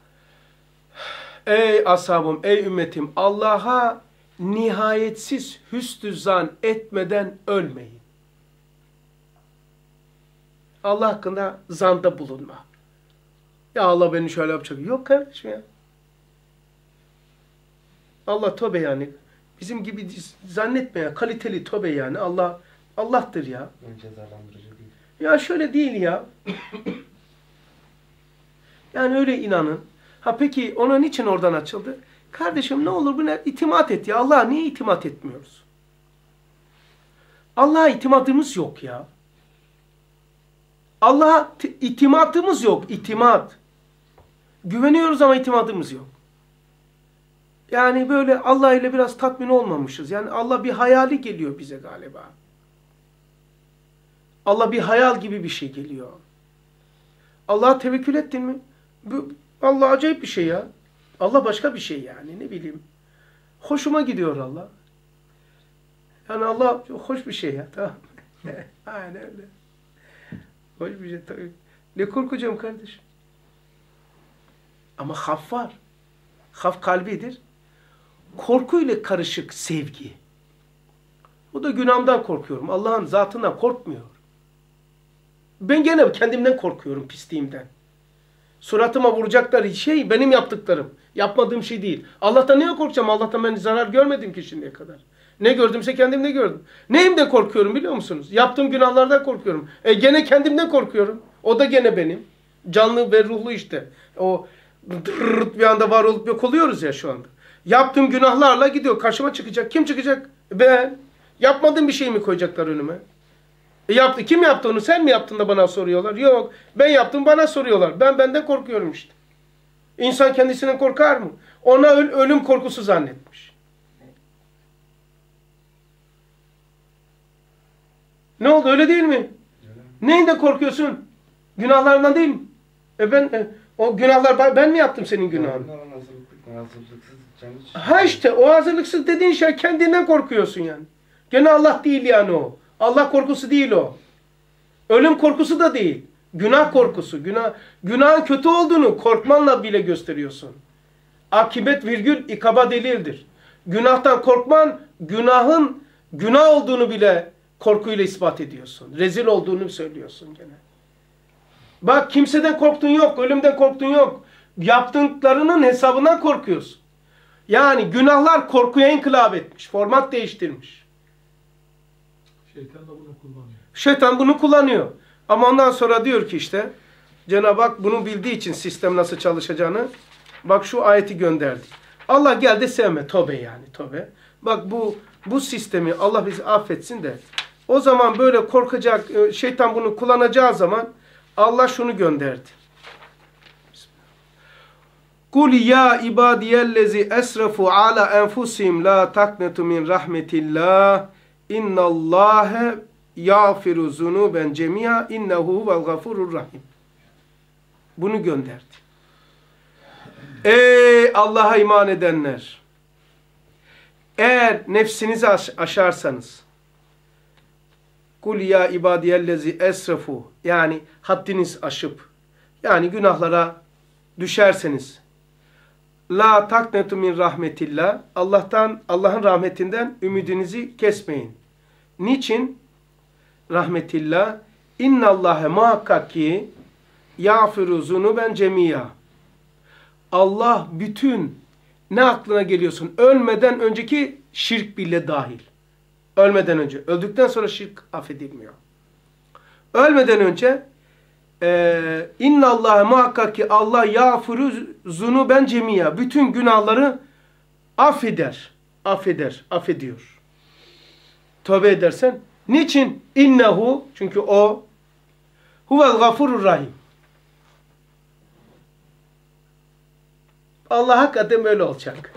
ey ashabım, ey ümmetim, Allah'a nihayetsiz hüsnü zan etmeden ölmeyin. Allah hakkında zanda bulunma. Ya Allah beni şöyle yapacak. Yok kardeşim ya. Allah tövbe yani. Bizim gibi zannetme ya. Kaliteli tövbe yani. Allah Allah'tır ya. Cezalandırıcı değil. Ya şöyle değil ya. Yani öyle inanın. Ha peki ona niçin oradan açıldı? Kardeşim ne olur buna itimat et ya. Allah'a niye itimat etmiyoruz? Allah'a itimadımız yok ya. Allah'a itimatımız yok. İtimat. Güveniyoruz ama itimadımız yok. Yani böyle Allah ile biraz tatmin olmamışız. Yani Allah bir hayali geliyor bize galiba. Allah bir hayal gibi bir şey geliyor. Allah'a tevekkül ettin mi? Allah acayip bir şey ya. Allah başka bir şey yani, ne bileyim. Hoşuma gidiyor Allah. Yani Allah çok hoş bir şey ya, tamam. Aynen öyle. Hoş bir şey tabii. Ne korkacağım kardeşim? Ama haf var. Haf kalbidir. Korkuyla karışık sevgi. O da günahımdan korkuyorum. Allah'ın zatından korkmuyor. Ben gene kendimden korkuyorum, pisliğimden. Suratıma vuracakları şey benim yaptıklarım. Yapmadığım şey değil. Allah'tan niye korkacağım? Allah'tan ben zarar görmedim ki şimdiye kadar. Ne gördümse kendimde gördüm. Neyimden korkuyorum biliyor musunuz? Yaptığım günahlardan korkuyorum. Gene kendimden korkuyorum. O da gene benim. Canlı ve ruhlu işte. O bir anda var olup yok oluyoruz ya şu anda. Yaptığım günahlarla gidiyor. Karşıma çıkacak. Kim çıkacak? Ben. Yapmadığım bir şey mi koyacaklar önüme? Yaptı. Kim yaptı onu? Sen mi yaptın da bana soruyorlar? Yok. Ben yaptım, bana soruyorlar. Ben benden korkuyorum işte. İnsan kendisinden korkar mı? Ona ölüm korkusu zannetmiş. Ne oldu? Öyle değil mi? Neyinden korkuyorsun? Günahlarından değil mi? O günahlar ben mi yaptım senin günahını? Ha işte o hazırlıksız dediğin şey, kendinden korkuyorsun yani. Gene Allah değil yani o. Allah korkusu değil o. Ölüm korkusu da değil. Günah korkusu. Günahın kötü olduğunu korkmanla bile gösteriyorsun. Akibet virgül ikaba delildir. Günahtan korkman, günahın günah olduğunu bile korkuyla ispat ediyorsun. Rezil olduğunu söylüyorsun gene. Bak kimseden korktun yok, ölümden korktun yok. Yaptıklarının hesabından korkuyorsun. Yani günahlar korkuya inkılap etmiş, format değiştirmiş. Şeytan da bunu kullanıyor. Şeytan bunu kullanıyor. Ama ondan sonra diyor ki işte, Cenab-ı Hak bunu bildiği için sistem nasıl çalışacağını, bak şu ayeti gönderdi. Allah gel de sevme, tövbe yani, tövbe. Bak bu sistemi Allah bizi affetsin de, o zaman böyle korkacak, şeytan bunu kullanacağı zaman Allah şunu gönderdi. Kul ya ibadiyellezi esrafu ala enfusihim la taknetu min rahmetillah innallâhe yağfiru zunuben cemi'a innehu vel gafurur rahim. Bunu gönderdi. Ey Allah'a iman edenler! Eğer nefsinizi aşarsanız, kul ya ibadiyellezi esrafu, yani haddiniz aşıp, yani günahlara düşerseniz, la taknetu min rahmetillah, Allah'ın rahmetinden ümidinizi kesmeyin. Niçin? Rahmetillah, innallâhe muhakkak ki yağfiru zunuben cemiya. Allah bütün ne aklına geliyorsun? Ölmeden önceki şirk bile dahil. Ölmeden önce. Öldükten sonra şirk affedilmiyor. Ölmeden önce innallâhe muhakkak ki Allah yağfiru zunuben cemiya. Bütün günahları affediyor. Tövbe edersen. Niçin? İnnehu, çünkü o huvel gafurur rahim. Allah hakikaten böyle olacak.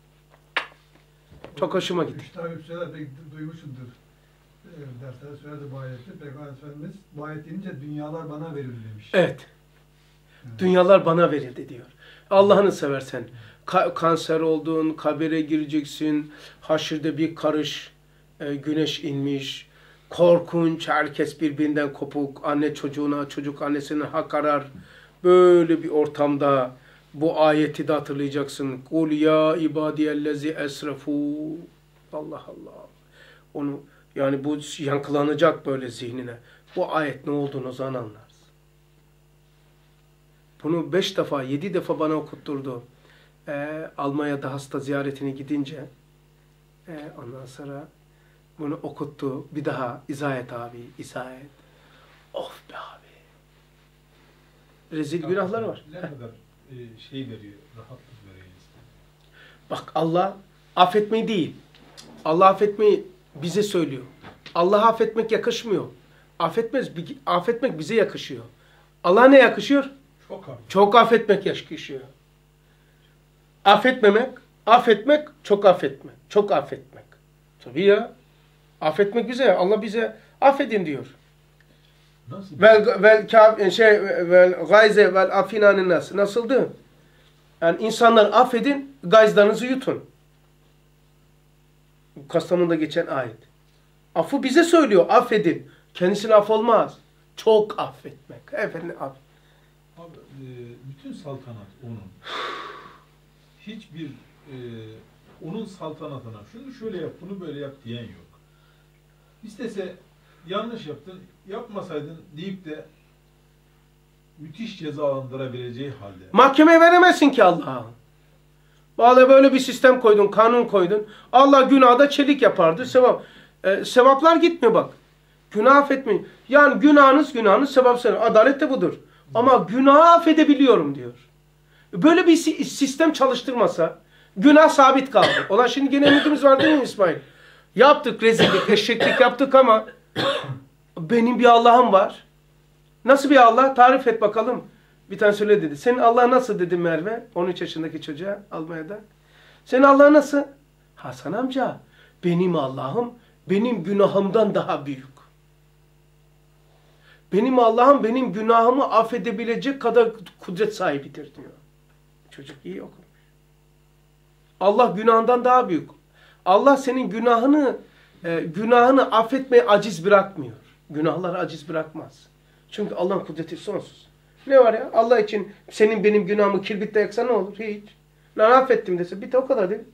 Çok hoşuma gitti. Üstad Üstad'a pek duymuşsundur. Derslerde söyledi bu ayeti. Peygamber Efendimiz bu ayet deyince dünyalar bana verildi demiş. Evet. Dünyalar bana verildi diyor. Allah'ını seversen. Kanser oldun, kabire gireceksin. Haşirde bir karış güneş inmiş. Korkunç, herkes birbirinden kopuk, anne çocuğuna, çocuk annesine hak arar. Böyle bir ortamda bu ayeti de hatırlayacaksın. Kul ya ibadiyellezi esrafu. Allah Allah. Onu yani bu yankılanacak böyle zihnine. Bu ayet ne olduğunu o zaman anlarsın. Bunu 5 defa, 7 defa bana okutturdu. Almanya'da hasta ziyaretine gidince ondan sonra bunu okuttu. Bir daha izah et abi, izah et. Of be abi. Rezil günahları var. Ne kadar şey veriyor, rahatlık veriyor insana. Bak Allah affetmeyi değil. Allah affetmeyi bize söylüyor. Allah affetmek yakışmıyor. Affetmek bize yakışıyor. Allah ne yakışıyor? Çok abi. Çok affetmek yakışıyor. Affetmek, çok affetmek. Çok affetmek. Tabii ya. Affetmek güzel. Allah bize affedin diyor. Nasıl? Vel gayze vel afinanin nas. Nasıldı? Yani insanlar affedin, gayzlarınızı yutun. Kastamonu'da geçen ayet. Affı bize söylüyor, affedin. Kendisine af olmaz. Çok affetmek. Efendim affet. Abi, bütün saltanat onun. Hiçbir onun saltanatına şunu şöyle yap, bunu böyle yap diyen yok. İstese yanlış yaptın, yapmasaydın deyip de müthiş cezalandırabileceği halde. Mahkemeye veremezsin ki Allah'a. Vallahi böyle bir sistem koydun, kanun koydun. Allah günahda çelik yapardı, sevap. Sevaplar gitmiyor bak. Günah affetmeyin. Yani günahınız sevap senin. Adalet de budur. Ama günahı affedebiliyorum diyor. Böyle bir sistem çalıştırmasa günah sabit kaldı. Ulan şimdi gene ümidimiz var değil mi İsmail? Yaptık rezillik, eşeklik yaptık ama benim bir Allah'ım var. Nasıl bir Allah? Tarif et bakalım. Bir tane söyle dedi. Senin Allah nasıl dedi Merve? 13 yaşındaki çocuğa Almanya'da. Senin Allah nasıl? Hasan amca, benim Allah'ım benim günahımdan daha büyük. Benim Allah'ım benim günahımı affedebilecek kadar kudret sahibidir diyor. Çocuk iyi okumuş. Allah günahından daha büyük. Allah senin günahını affetmeye aciz bırakmıyor. Günahları aciz bırakmaz. Çünkü Allah'ın kudreti sonsuz. Ne var ya? Allah için senin benim günahımı kirbitte yaksa ne olur? Hiç. Lan affettim dese bitti o kadar değil.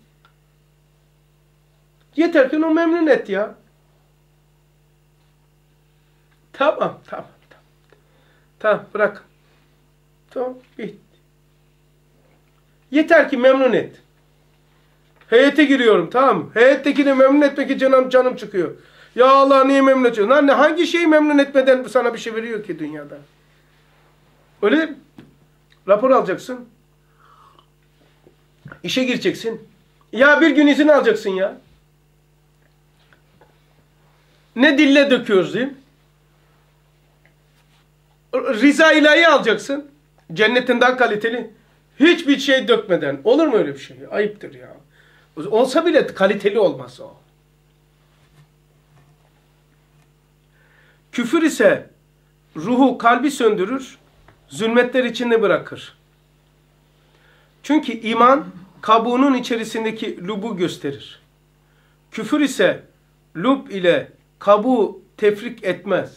Yeter ki onu memnun et ya. Tamam. Tamam bırak. Tamam bitti. Yeter ki memnun et. Heyete giriyorum tamam mı? Heyettekini memnun etmek için canım çıkıyor. Ya Allah niye memnun ediyorsun? Lan hangi şeyi memnun etmeden sana bir şey veriyor ki dünyada? Öyle değil mi? Rapor alacaksın. İşe gireceksin. Ya bir gün izin alacaksın ya. Ne dille döküyoruz değil mi? Rıza ilahi alacaksın. Cennetin daha kaliteli. Hiçbir şey dökmeden. Olur mu öyle bir şey? Ayıptır ya. Olsa bile kaliteli olmaz o. Küfür ise ruhu, kalbi söndürür, zulmetler içinde bırakır. Çünkü iman kabuğunun içerisindeki lubu gösterir. Küfür ise lub ile kabuğu tefrik etmez.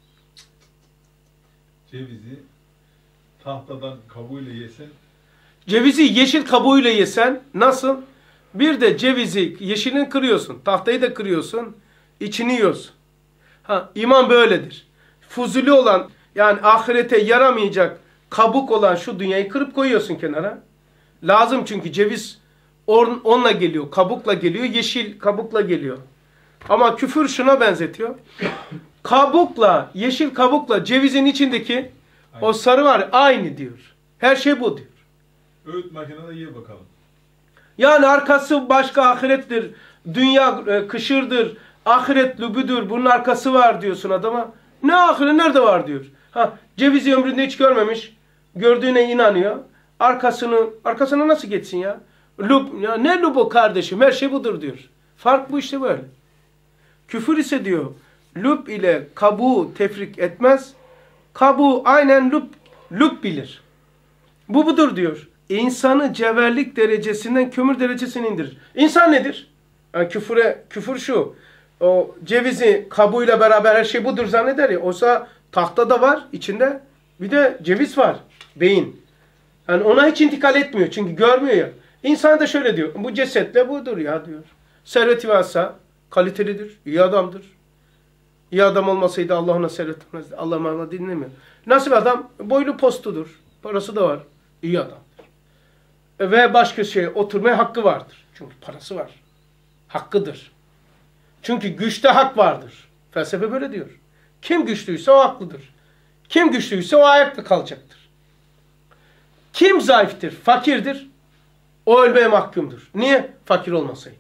Cevizi tahtadan kabuğuyla yesen. Cevizi yeşil kabuğuyla yesen nasıl? Bir de cevizi yeşilini kırıyorsun, tahtayı da kırıyorsun, içini yiyorsun. İman böyledir. Fuzuli olan yani ahirete yaramayacak kabuk olan şu dünyayı kırıp koyuyorsun kenara. Lazım çünkü ceviz onunla geliyor, kabukla geliyor, yeşil kabukla geliyor. Ama küfür şuna benzetiyor. Kabukla, yeşil kabukla cevizin içindeki o sarı var aynı diyor. Her şey bu diyor. Öğüt makinede ye bakalım. Yani arkası başka ahirettir. Dünya kışırdır. Ahiret lübüdür. Bunun arkası var diyorsun adama. Ne ahiret nerede var diyor. Cevizi ömründe hiç görmemiş. Gördüğüne inanıyor. Arkasına nasıl geçsin ya? Lüb, ya ne lübü kardeşim? Her şey budur diyor. Fark bu işte böyle. Küfür ise diyor lüb ile kabuğu tefrik etmez. Kabuğu aynen lüb bilir. Bu budur diyor. İnsanı cevherlik derecesinden kömür derecesine indirir. İnsan nedir? Yani küfür şu. o cevizi kabuğuyla beraber her şey budur zanneder ya. Oysa tahta da var içinde. Bir de ceviz var. Beyin. Yani ona hiç intikal etmiyor. Çünkü görmüyor ya. İnsan da şöyle diyor. Bu cesetle budur ya diyor. Serveti varsa kalitelidir. İyi adamdır. İyi adam olmasaydı Allah ona servet vermezdi. Allah bana dinlemiyor. Nasıl bir adam? Boylu postudur. Parası da var. İyi adamdır. Ve başka şey oturmaya hakkı vardır. Çünkü parası var. Hakkıdır. Çünkü güçte hak vardır. Felsefe böyle diyor. Kim güçlüyse o haklıdır. Kim güçlüyse o ayakta kalacaktır. Kim zayıftır, fakirdir, o ölmeye mahkumdur. Niye? Fakir olmasaydı.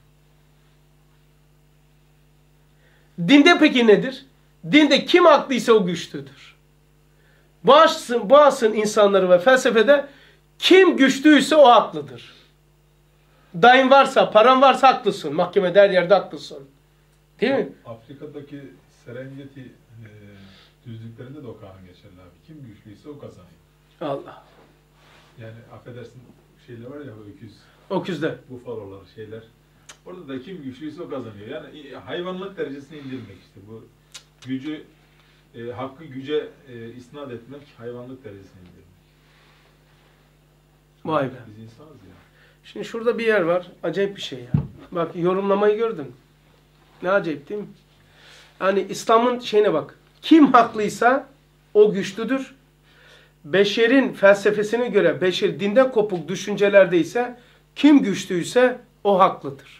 Dinde peki nedir? Dinde kim haklıysa o güçlüdür. Bu asrın insanları ve felsefede kim güçlüyse o haklıdır. Dayın varsa, paran varsa haklısın. Mahkemede her yerde haklısın. Değil mi? Afrika'daki Serengeti düzlüklerinde de o kanun geçerli abi. Kim güçlüyse o kazanıyor. Allah. Yani affedersin şeyler var ya öküz, Öküzde. bufalolar şeyler. Orada da kim güçlüyse o kazanıyor. Yani hayvanlık derecesine indirmek işte bu gücü hakkı güce isnat etmek hayvanlık derecesine indirmek. Vay be. Biz insanız ya. Şimdi şurada bir yer var. Acayip bir şey ya. Bak yorumlamayı gördün. Ne acayip değil mi? Yani İslam'ın şeyine bak. Kim haklıysa o güçlüdür. Beşerin felsefesine göre beşer dinden kopuk düşüncelerde ise kim güçlüyse o haklıdır.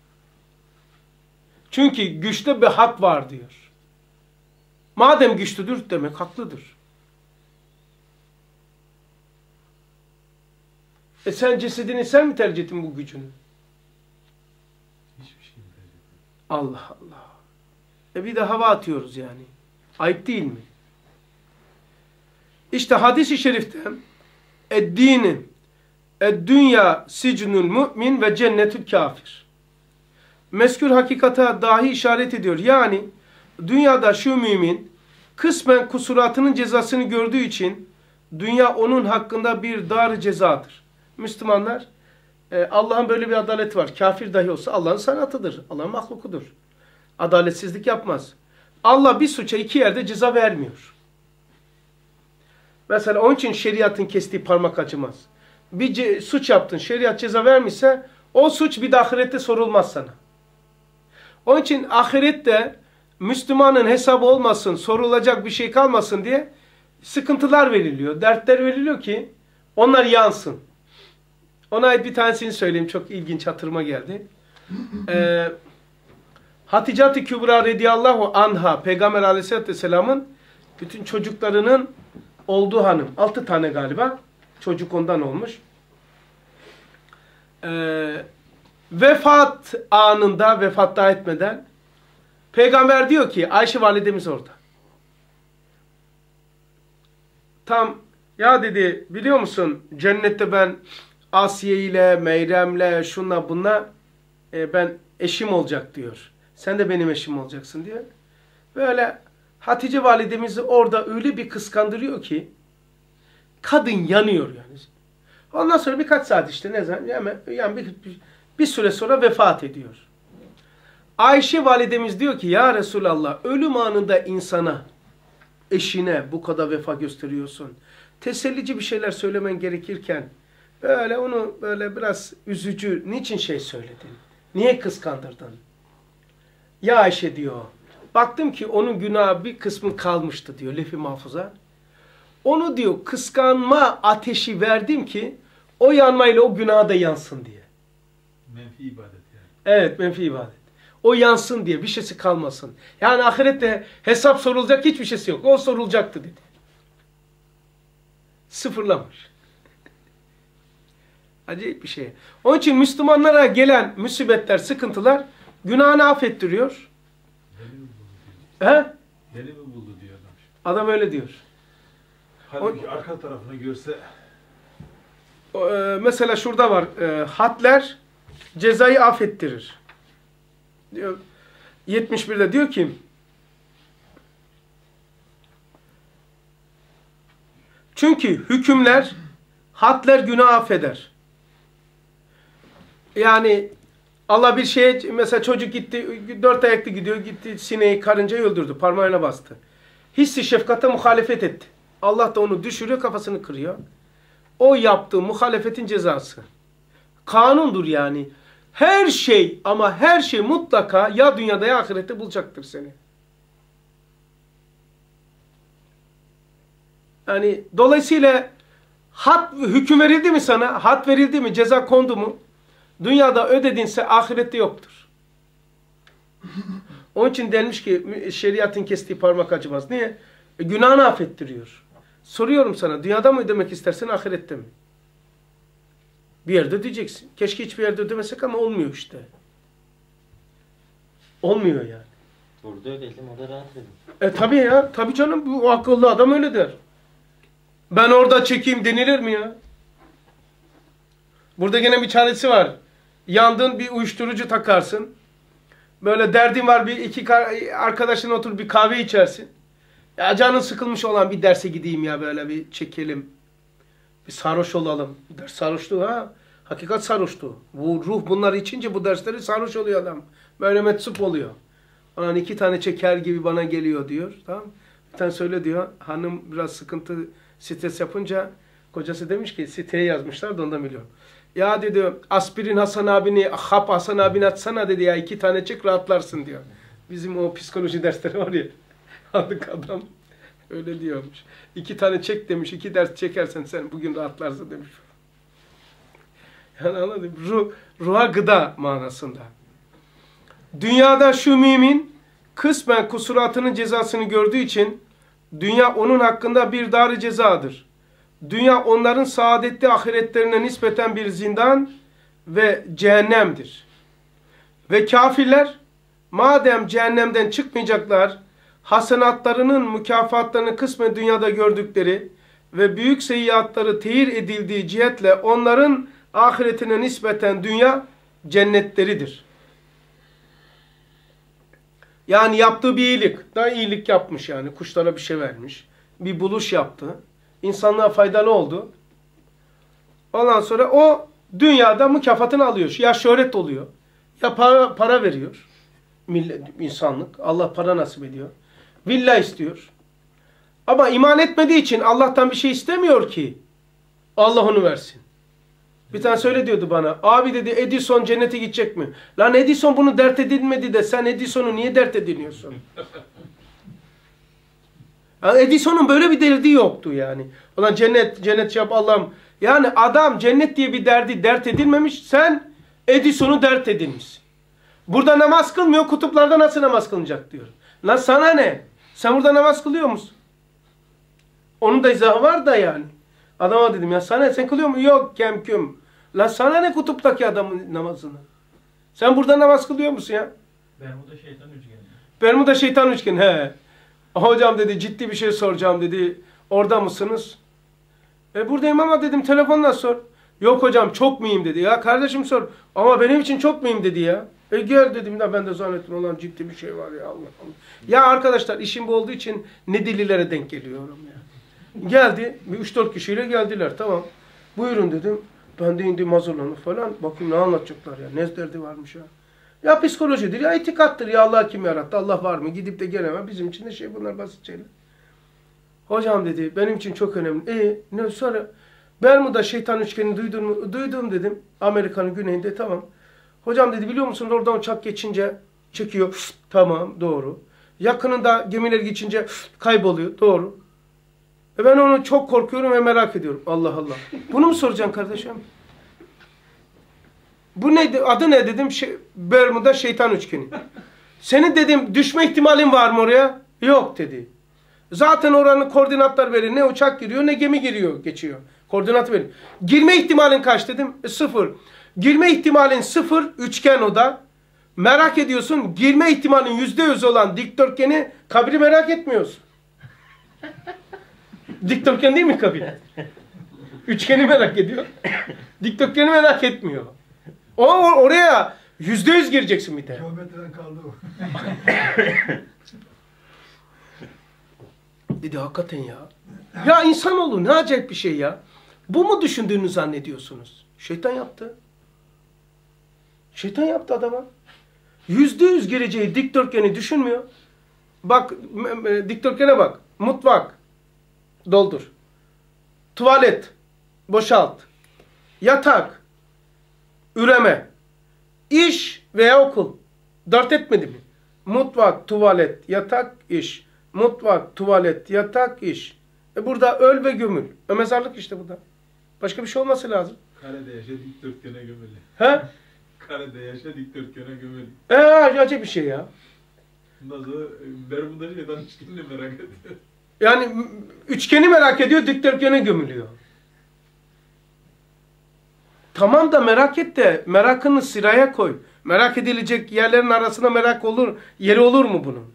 Çünkü güçte bir hak var diyor. Madem güçlüdür demek haklıdır. Sen cesedini sen mi tercih ettin bu gücünü? Hiçbir şey tercih etmiyor. Allah Allah. Bir de hava atıyoruz yani. Ayıp değil mi? İşte hadis-i şerifte eddini dünya sicnul mümin ve cennetül kafir. Mezkür hakikata dahi işaret ediyor. Yani dünyada şu mümin kısmen kusuratının cezasını gördüğü için dünya onun hakkında bir dar cezadır. Müslümanlar Allah'ın böyle bir adaleti var. Kafir dahi olsa Allah'ın sanatıdır. Allah'ın mahlukudur. Adaletsizlik yapmaz. Allah bir suça iki yerde ceza vermiyor. Mesela onun için şeriatın kestiği parmak acımaz. Bir suç yaptın, şeriat ceza vermişse o suç bir de ahirette sorulmaz sana. Onun için ahirette Müslümanın hesabı olmasın, sorulacak bir şey kalmasın diye sıkıntılar veriliyor, dertler veriliyor ki onlar yansın. Ona ait bir tanesini söyleyeyim, çok ilginç hatırıma geldi. Hatice-i Kübra radıyallahu anha, Peygamber aleyhisselatü vesselamın bütün çocuklarının olduğu hanım. 6 tane galiba. Çocuk ondan olmuş. Vefat anında, vefat daha etmeden Peygamber diyor ki, Ayşe validemiz orada. Tam, ya dedi, biliyor musun cennette ben Asiye ile, Meyrem'le, şunla bunla ben eşim olacak diyor. Sen de benim eşim olacaksın diyor. Böyle Hatice validemizi orada öyle bir kıskandırıyor ki kadın yanıyor yani. Ondan sonra birkaç saat işte ne zaman yani bir süre sonra vefat ediyor. Ayşe validemiz diyor ki ya Resulallah ölüm anında insana, eşine bu kadar vefa gösteriyorsun. Tesellici bir şeyler söylemen gerekirken böyle onu böyle biraz üzücü niçin şey söyledin? Niye kıskandırdın? Ya Ayşe diyor. Baktım ki onun günahı bir kısmı kalmıştı diyor lef-i mahfuza. Onu diyor kıskanma ateşi verdim ki o yanmayla o günaha da yansın diye. Menfi ibadet yani. Evet menfi ibadet. O yansın diye bir şeysi kalmasın. Yani ahirette hesap sorulacak hiçbir şeysi yok. O sorulacaktı dedi. Sıfırlamış. Acayip bir şey. Onun için Müslümanlara gelen musibetler, sıkıntılar günahını affettiriyor. He? Yeni mi buldu diyor adam. Adam öyle diyor. Halbuki arka tarafını görse Mesela şurada var. Hadler cezayı affettirir. Diyor, 71'de diyor ki çünkü hükümler hadler günah affeder. Yani Allah bir şeye, mesela çocuk gitti, 4 ayaklı gidiyor, gitti sineği, karıncayı öldürdü, parmağına bastı. Hissi şefkate muhalefet etti. Allah da onu düşürüyor, kafasını kırıyor. O yaptığı muhalefetin cezası. Kanundur yani. Her şey, ama her şey mutlaka ya dünyada ya ahirette bulacaktır seni. Yani dolayısıyla hüküm verildi mi sana? Had verildi mi? Ceza kondu mu? Dünyada ödedinse ahirette yoktur. Onun için denmiş ki şeriatın kestiği parmak acımaz. Niye? Günahını affettiriyor. Soruyorum sana, dünyada mı ödemek istersin, ahirette mi? Bir yerde ödeyeceksin. Keşke hiçbir yerde ödemesek ama olmuyor işte. Olmuyor yani. Burada ödedim, o da rahat edin. Tabii ya, tabii canım, bu akıllı adam öyle der. Ben orada çekeyim denilir mi ya? Burada gene bir çaresi var. Yandın, bir uyuşturucu takarsın. Böyle derdin var, bir iki arkadaşın otur bir kahve içersin. Ya canın sıkılmış olan bir derse gideyim ya, böyle bir çekelim. Bir sarhoş olalım. Ders sarhoşluğu ha. Hakikat sarhoşluğu. Bu ruh bunları içince bu dersleri sarhoş oluyor adam. Böyle metsup oluyor. Anan 2 tane çeker gibi bana geliyor diyor. Tamam. Bir tane söyle diyor. Hanım biraz sıkıntı, stres yapınca kocası demiş ki, siteye yazmışlar da ondan biliyorum. Ya dedi, aspirin Hasan abini, hap Hasan abini atsana dedi ya, 2 tane çek rahatlarsın diyor. Bizim o psikoloji dersleri var ya. Aldık adam. Öyle diyormuş. 2 tane çek demiş. 2 ders çekersen sen bugün rahatlarsın demiş. Yani anladın mı? Ruha gıda manasında. Dünyada şu mümin kısmen kusuratının cezasını gördüğü için dünya onun hakkında bir dar cezadır. Dünya onların saadetli ahiretlerine nispeten bir zindan ve cehennemdir. Ve kafirler madem cehennemden çıkmayacaklar, hasenatlarının mükafatlarını kısmen dünyada gördükleri ve büyük seyyiatları tehir edildiği cihetle onların ahiretine nispeten dünya cennetleridir. Yani yaptığı bir iyilik, daha iyilik yapmış yani, kuşlara bir şey vermiş, bir buluş yaptı, insanlığa faydalı oldu. Ondan sonra o dünyada mükafatını alıyor. Ya şöhret oluyor, ya para veriyor, insanlık, Allah para nasip ediyor. Villa istiyor. Ama iman etmediği için Allah'tan bir şey istemiyor ki Allah onu versin. Bir tane söyle diyordu bana. Abi dedi, Edison cennete gidecek mi? Lan Edison bunu dert edilmedi de sen Edison'u niye dert ediniyorsun? Yani Edison'un böyle bir derdi yoktu yani. Ulan cennet yap Allah'ım. Yani adam cennet diye bir derdi dert edilmemiş. Sen Edison'u dert edinmişsin. Burada namaz kılmıyor. Kutuplarda nasıl namaz kılınacak diyor. Lan sana ne? Sen burada namaz kılıyor musun? Onun da izahı var da yani. Adama dedim ya, sana ne? Sen kılıyor musun? Yok kemküm. Lan sana ne kutuptaki adamın namazını? Sen burada namaz kılıyor musun ya? Bermuda şeytan üçgeni. Bermuda şeytan üçgeni he. Hocam dedi, ciddi bir şey soracağım dedi. Orada mısınız? Buradayım ama dedim, telefonla sor. Yok hocam çok mühim dedi. Ya kardeşim sor. Ama benim için çok mühim dedi ya. Gel dedim de ben de zannettim olan ciddi bir şey var ya, Allah Allah. Ya arkadaşlar işim bu olduğu için ne delilere denk geliyorum ya. Geldi, 3-4 kişiyle geldiler, tamam. Buyurun dedim. Ben de indim hazırlanıp falan. Bakayım ne anlatacaklar ya. Ne derdi varmış ya. Ya psikolojidir ya itikattır ya, Allah kim yarattı, Allah var mı? Gidip de gelemem. Bizim için de bunlar basit şeyler. Hocam dedi, benim için çok önemli. Ne sonra? Bermuda şeytan üçgeni duydun mu? Duydum dedim. Amerika'nın güneyinde, tamam. Hocam dedi, biliyor musun oradan uçak geçince çekiyor. Tamam, doğru. Yakınında gemiler geçince kayboluyor. Doğru. Ben onu çok korkuyorum ve merak ediyorum. Allah Allah. Bunu mu soracaksın kardeşim? Bu neydi? Adı ne dedim? Bermuda şeytan üçgeni. Senin dedim düşme ihtimalin var mı oraya? Yok dedi. Zaten oranın koordinatlar verir. Ne uçak giriyor ne gemi giriyor, geçiyor. Koordinat verir. Girme ihtimalin kaç dedim? 0. Girme ihtimalin 0, üçgen o da. Merak ediyorsun. Girme ihtimalin %100 olan dikdörtgeni, kabri merak etmiyorsun. Dikdörtgen değil mi kabir? Üçgeni merak ediyor. Dikdörtgeni merak etmiyor. Oraya %100 gireceksin bir de. Geometriden kaldı o. Dedi hakikaten ya. Ya insanoğlu ne acayip bir şey ya. Bu mu düşündüğünü zannediyorsunuz? Şeytan yaptı. Şeytan yaptı adama. %100 geleceği dikdörtgeni düşünmüyor. Bak dikdörtgene bak. Mutfak. Doldur. Tuvalet. Boşalt. Yatak. Üreme. İş veya okul. Dört etmedi mi? Mutfak, tuvalet, yatak, iş. Mutfak, tuvalet, yatak, iş. Burada öl ve gömül. Mezarlık işte burada. Başka bir şey olması lazım. Karede yaşa, dikdörtgene gömülü. He? Karede yaşa, dikdörtgene gömülü. Acayip bir şey ya. Bundan sonra Bermuda şeytan üçgenini merak ediyor. Yani üçgeni merak ediyor, dikdörtgene gömülüyor. Tamam da merak et de merakını sıraya koy. Merak edilecek yerlerin arasında yeri olur mu bunun?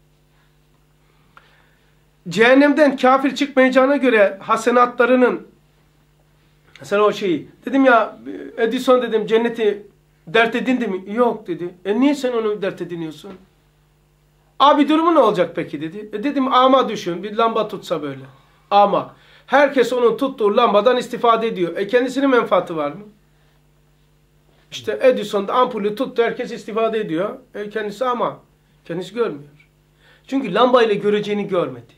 Cehennemden kafir çıkmayacağına göre hasenatlarının mesela o şeyi dedim ya, Edison dedim cenneti dert edindi mi? Yok dedi. Niye sen onu dert ediniyorsun? Abi durumu ne olacak peki dedi. Dedim ama düşün, bir lamba tutsa böyle. Ama herkes onun tuttuğu lambadan istifade ediyor. Kendisinin menfaati var mı? İşte Edison'da ampulü tuttu, herkes istifade ediyor. Kendisi ama. Kendisi görmüyor. Çünkü lambayla göreceğini görmedi.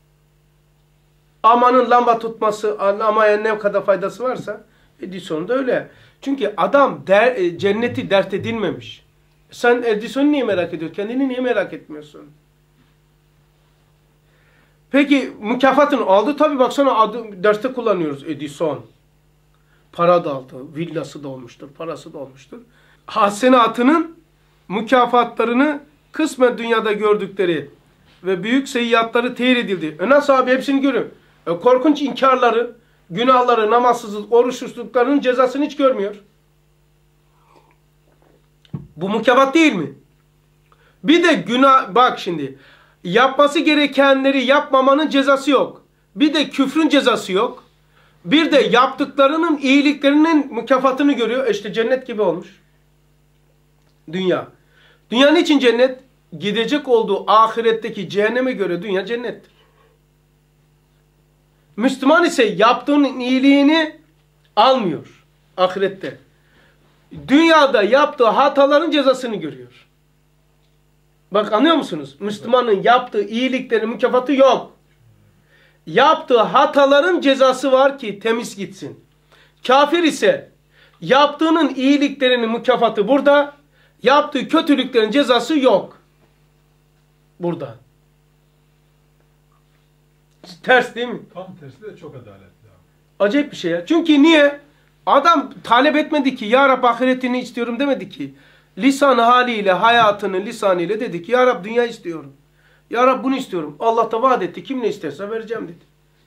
Amanın lamba tutması, lamaya ne kadar faydası varsa Edison'da öyle. Çünkü adam cenneti dert edinmemiş. Sen Edison'u niye merak ediyorsun? Kendini niye merak etmiyorsun? Peki mükafatını aldı. Tabii baksana adı derste kullanıyoruz Edison. Para da aldı. Villası da olmuştur. Parası da olmuştur. Hasenatının mükafatlarını kısmen dünyada gördükleri ve büyük seyyiatları tehir edildi. Nasıl abi hepsini görün. Korkunç inkarları, günahları, namazsızlık, oruçsuzluklarının cezasını hiç görmüyor. Bu mükafat değil mi? Bir de günah, bak şimdi, yapması gerekenleri yapmamanın cezası yok. Bir de küfrün cezası yok. Bir de yaptıklarının iyiliklerinin mükafatını görüyor. İşte cennet gibi olmuş. Dünya. Dünya niçin cennet? Gidecek olduğu ahiretteki cehenneme göre dünya cennettir. Müslüman ise yaptığının iyiliğini almıyor ahirette. Dünyada yaptığı hataların cezasını görüyor. Bak anlıyor musunuz? Müslümanın yaptığı iyiliklerin mükafatı yok. Yaptığı hataların cezası var ki temiz gitsin. Kafir ise yaptığının iyiliklerinin mükafatı burada, yaptığı kötülüklerin cezası yok. Burada. Ters değil mi? Tam tersi de çok adaletli abi. Acayip bir şey ya. Çünkü niye? Adam talep etmedi ki, Ya Rab ahiretini istiyorum demedi ki. Lisan haliyle, hayatının lisanıyla dedi ki, Ya Rab dünya istiyorum. Ya Rab bunu istiyorum. Allah da vaat etti. Kim ne isterse vereceğim dedi.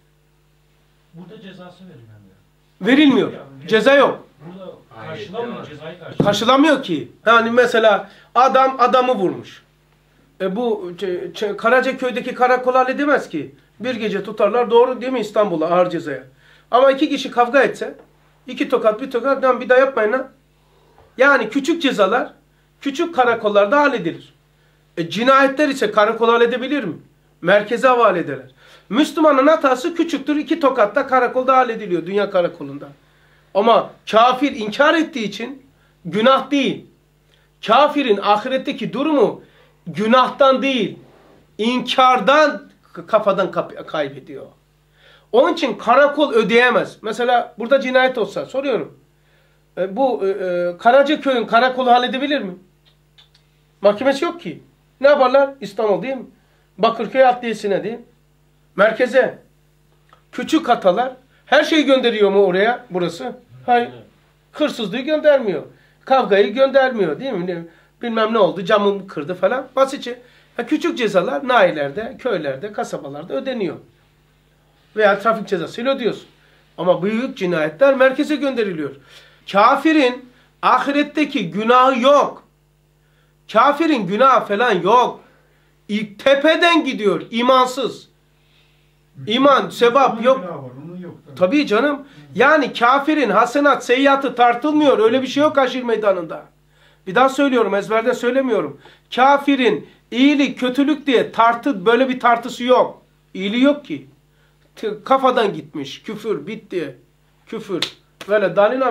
Burada cezası verilmiyor. Verilmiyor. Ceza yok. Burada karşılamıyor, cezayı karşılamıyor. Karşılamıyor ki. Yani mesela adam adamı vurmuş. Bu Karacaköy'deki karakol halledemez ki. Bir gece tutarlar, doğru değil mi, İstanbul'a ağır cezaya. Ama iki kişi kavga etse, iki tokat bir tokat, bir daha yapmayın ha. Yani küçük cezalar küçük karakollarda halledilir. Cinayetler ise karakol halledebilir mi? Merkeze havale ederler. Müslümanın hatası küçüktür, iki tokatta karakolda hallediliyor, dünya karakolunda. Ama kafir inkar ettiği için günah değil. Kafirin ahiretteki durumu günahtan değil, inkardan kafadan kaybediyor. Onun için karakol ödeyemez. Mesela burada cinayet olsa soruyorum. Bu Karacaköy'ün karakolu halledebilir mi? Mahkemesi yok ki. Ne yaparlar? İstanbul değil mi? Bakırköy Adliyesi'ne değil mi? Merkeze. Küçük hatalar. Her şeyi gönderiyor mu oraya? Burası. Hayır. Hırsızlığı göndermiyor. Kavgayı göndermiyor değil mi? Bilmem ne oldu, camımı kırdı falan. Basitçe. Küçük cezalar nailerde, köylerde, kasabalarda ödeniyor. Veya trafik cezasıyla ödüyorsun. Ama büyük cinayetler merkeze gönderiliyor. Kafirin ahiretteki günahı yok. Kafirin günahı falan yok. Tepeden gidiyor, imansız. İman, sevap yok. Tabii canım. Yani kafirin hasenat, seyyiatı tartılmıyor. Öyle bir şey yok haşir meydanında. Bir daha söylüyorum, ezberden söylemiyorum. Kafirin iyilik, kötülük diye böyle bir tartısı yok. İyiliği yok ki. Kafadan gitmiş. Küfür bitti. Küfür. Böyle dalin amin.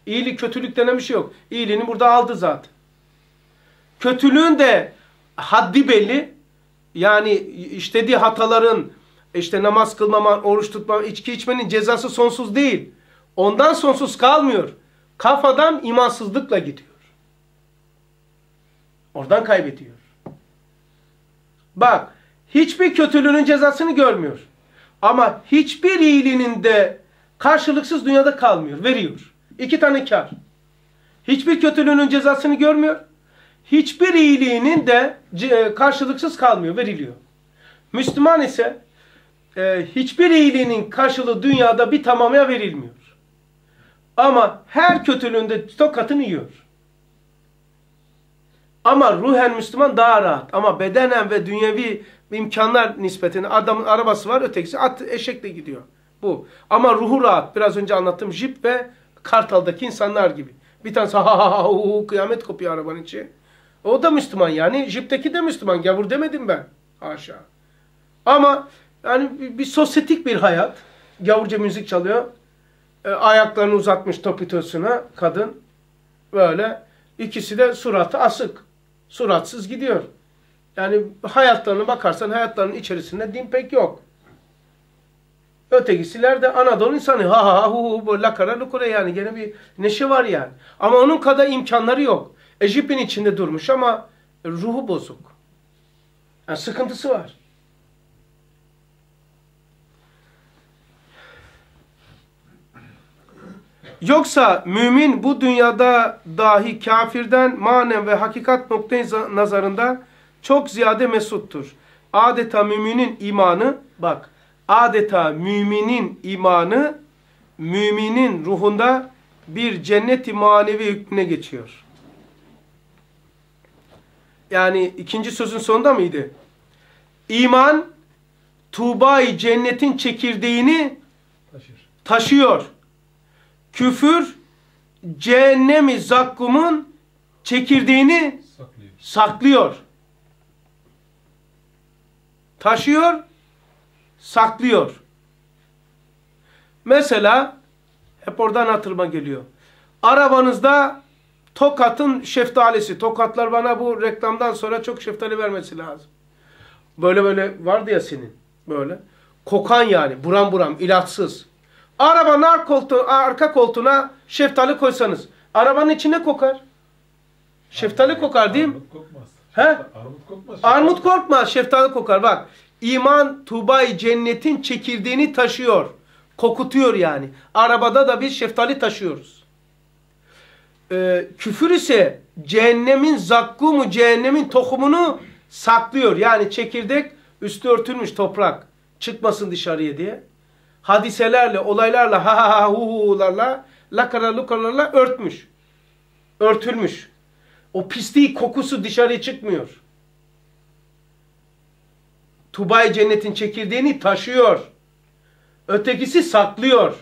İyilik, kötülük denen bir şey yok. İyiliğini burada aldı zaten. Kötülüğün de haddi belli. Yani işlediği hataların, işte namaz kılmaman, oruç tutmaman, içki içmenin cezası sonsuz değil. Ondan sonsuz kalmıyor. Kafadan imansızlıkla gidiyor. Oradan kaybediyor. Bak, hiçbir kötülüğünün cezasını görmüyor. Ama hiçbir iyiliğinin de karşılıksız dünyada kalmıyor, veriyor. 2 tane kar. Hiçbir kötülüğünün cezasını görmüyor. Hiçbir iyiliğinin de karşılıksız kalmıyor, veriliyor. Müslüman ise hiçbir iyiliğinin karşılığı dünyada bir tamamıya verilmiyor. Ama her kötülüğünde tokatını yiyor. Ama ruhen Müslüman daha rahat. Ama bedenen ve dünyevi imkanlar nispetine adamın arabası var, ötekisi at eşekle gidiyor. Bu. Ama ruhu rahat. Biraz önce anlattığım jip ve Kartal'daki insanlar gibi. Bir tanesi kıyamet kopuyor arabanın içi. O da Müslüman yani. Jipteki de Müslüman. Gavur demedim ben. Haşa. Ama yani bir sosyetik bir hayat. Gavurca müzik çalıyor. Ayaklarını uzatmış topitosuna kadın. Böyle. İkisi de suratı asık. Suratsız gidiyor. Yani hayatlarına bakarsan hayatlarının içerisinde din pek yok. Ötekisiler de Anadolu insanı. Ha ha hu hu lakara lukure yani. Gene bir neşe var yani. Ama onun kadar imkanları yok. Jipin içinde durmuş ama ruhu bozuk. Yani sıkıntısı var. Yoksa mümin bu dünyada dahi kafirden manen ve hakikat noktayı nazarında çok ziyade mesuttur. Adeta müminin imanı, bak, adeta müminin imanı, müminin ruhunda bir cennet-i manevi hükmüne geçiyor. Yani ikinci sözün sonunda mıydı? İman, Tuğba-i cennetin çekirdeğini taşıyor. Küfür, cehennemi zakkumun çekirdeğini saklıyor. Taşıyor, saklıyor. Mesela, hep oradan hatırıma geliyor. Arabanızda Tokat'ın şeftalisi. Tokatlar bana bu reklamdan sonra çok şeftali vermesi lazım. Böyle böyle vardı ya senin. Böyle. Kokan yani. Buram buram. İlaçsız. Arabanın arka koltuğuna şeftali koysanız. Arabanın içine kokar. Şeftali kokar değil mi? Armut kokmaz. He? Armut kokmaz. Armut korkmaz. Şeftali kokar. Bak. İman Tuğba-i cennetin çekirdeğini taşıyor. Kokutuyor yani. Arabada da biz şeftali taşıyoruz. Küfür ise cehennemin zakkumu, cehennemin tohumunu saklıyor. Yani çekirdek üstü örtülmüş toprak. Çıkmasın dışarıya diye. Hadiselerle, olaylarla, ha ha ha hu hu'larla, lakara lukalarla örtmüş. Örtülmüş. O pisliği, kokusu dışarıya çıkmıyor. Tuğba-i cennetin çekirdeğini taşıyor. Ötekisi saklıyor.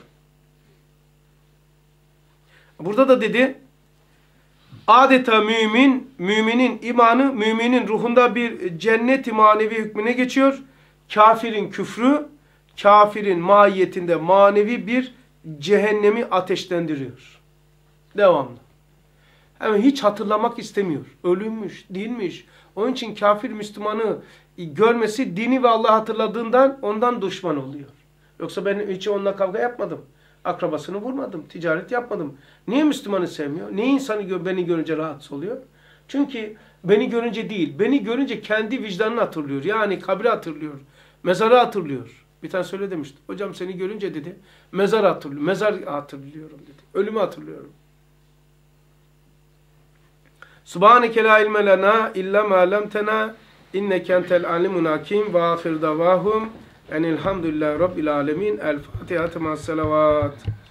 Burada da dedi, adeta müminin imanı, müminin ruhunda bir cennet-i manevi hükmüne geçiyor. Kafirin küfrü, kafirin mahiyetinde manevi bir cehennemi ateşlendiriyor. Devamlı. Hemen hiç hatırlamak istemiyor. Ölünmüş, dinmiş. Onun için kafir Müslümanı görmesi dini ve Allah'ı hatırladığından ondan düşman oluyor. Yoksa ben hiç onunla kavga yapmadım. Akrabasını vurmadım. Ticaret yapmadım. Niye Müslümanı sevmiyor? Niye insanı beni görünce rahatsız oluyor? Çünkü beni görünce değil. Beni görünce kendi vicdanını hatırlıyor. Yani kabri hatırlıyor. Mezarı hatırlıyor. Bir tane söyle demişti. Hocam seni görünce dedi. Mezar hatırlıyorum. Mezar hatırlıyorum dedi. Ölümü hatırlıyorum. Subhaneke la ilme lena illa ma lemtena inneke entel alimun hakim ve ahir davahum enilhamdülillahi rabbil alemin. El Fatiha ma'as salavat.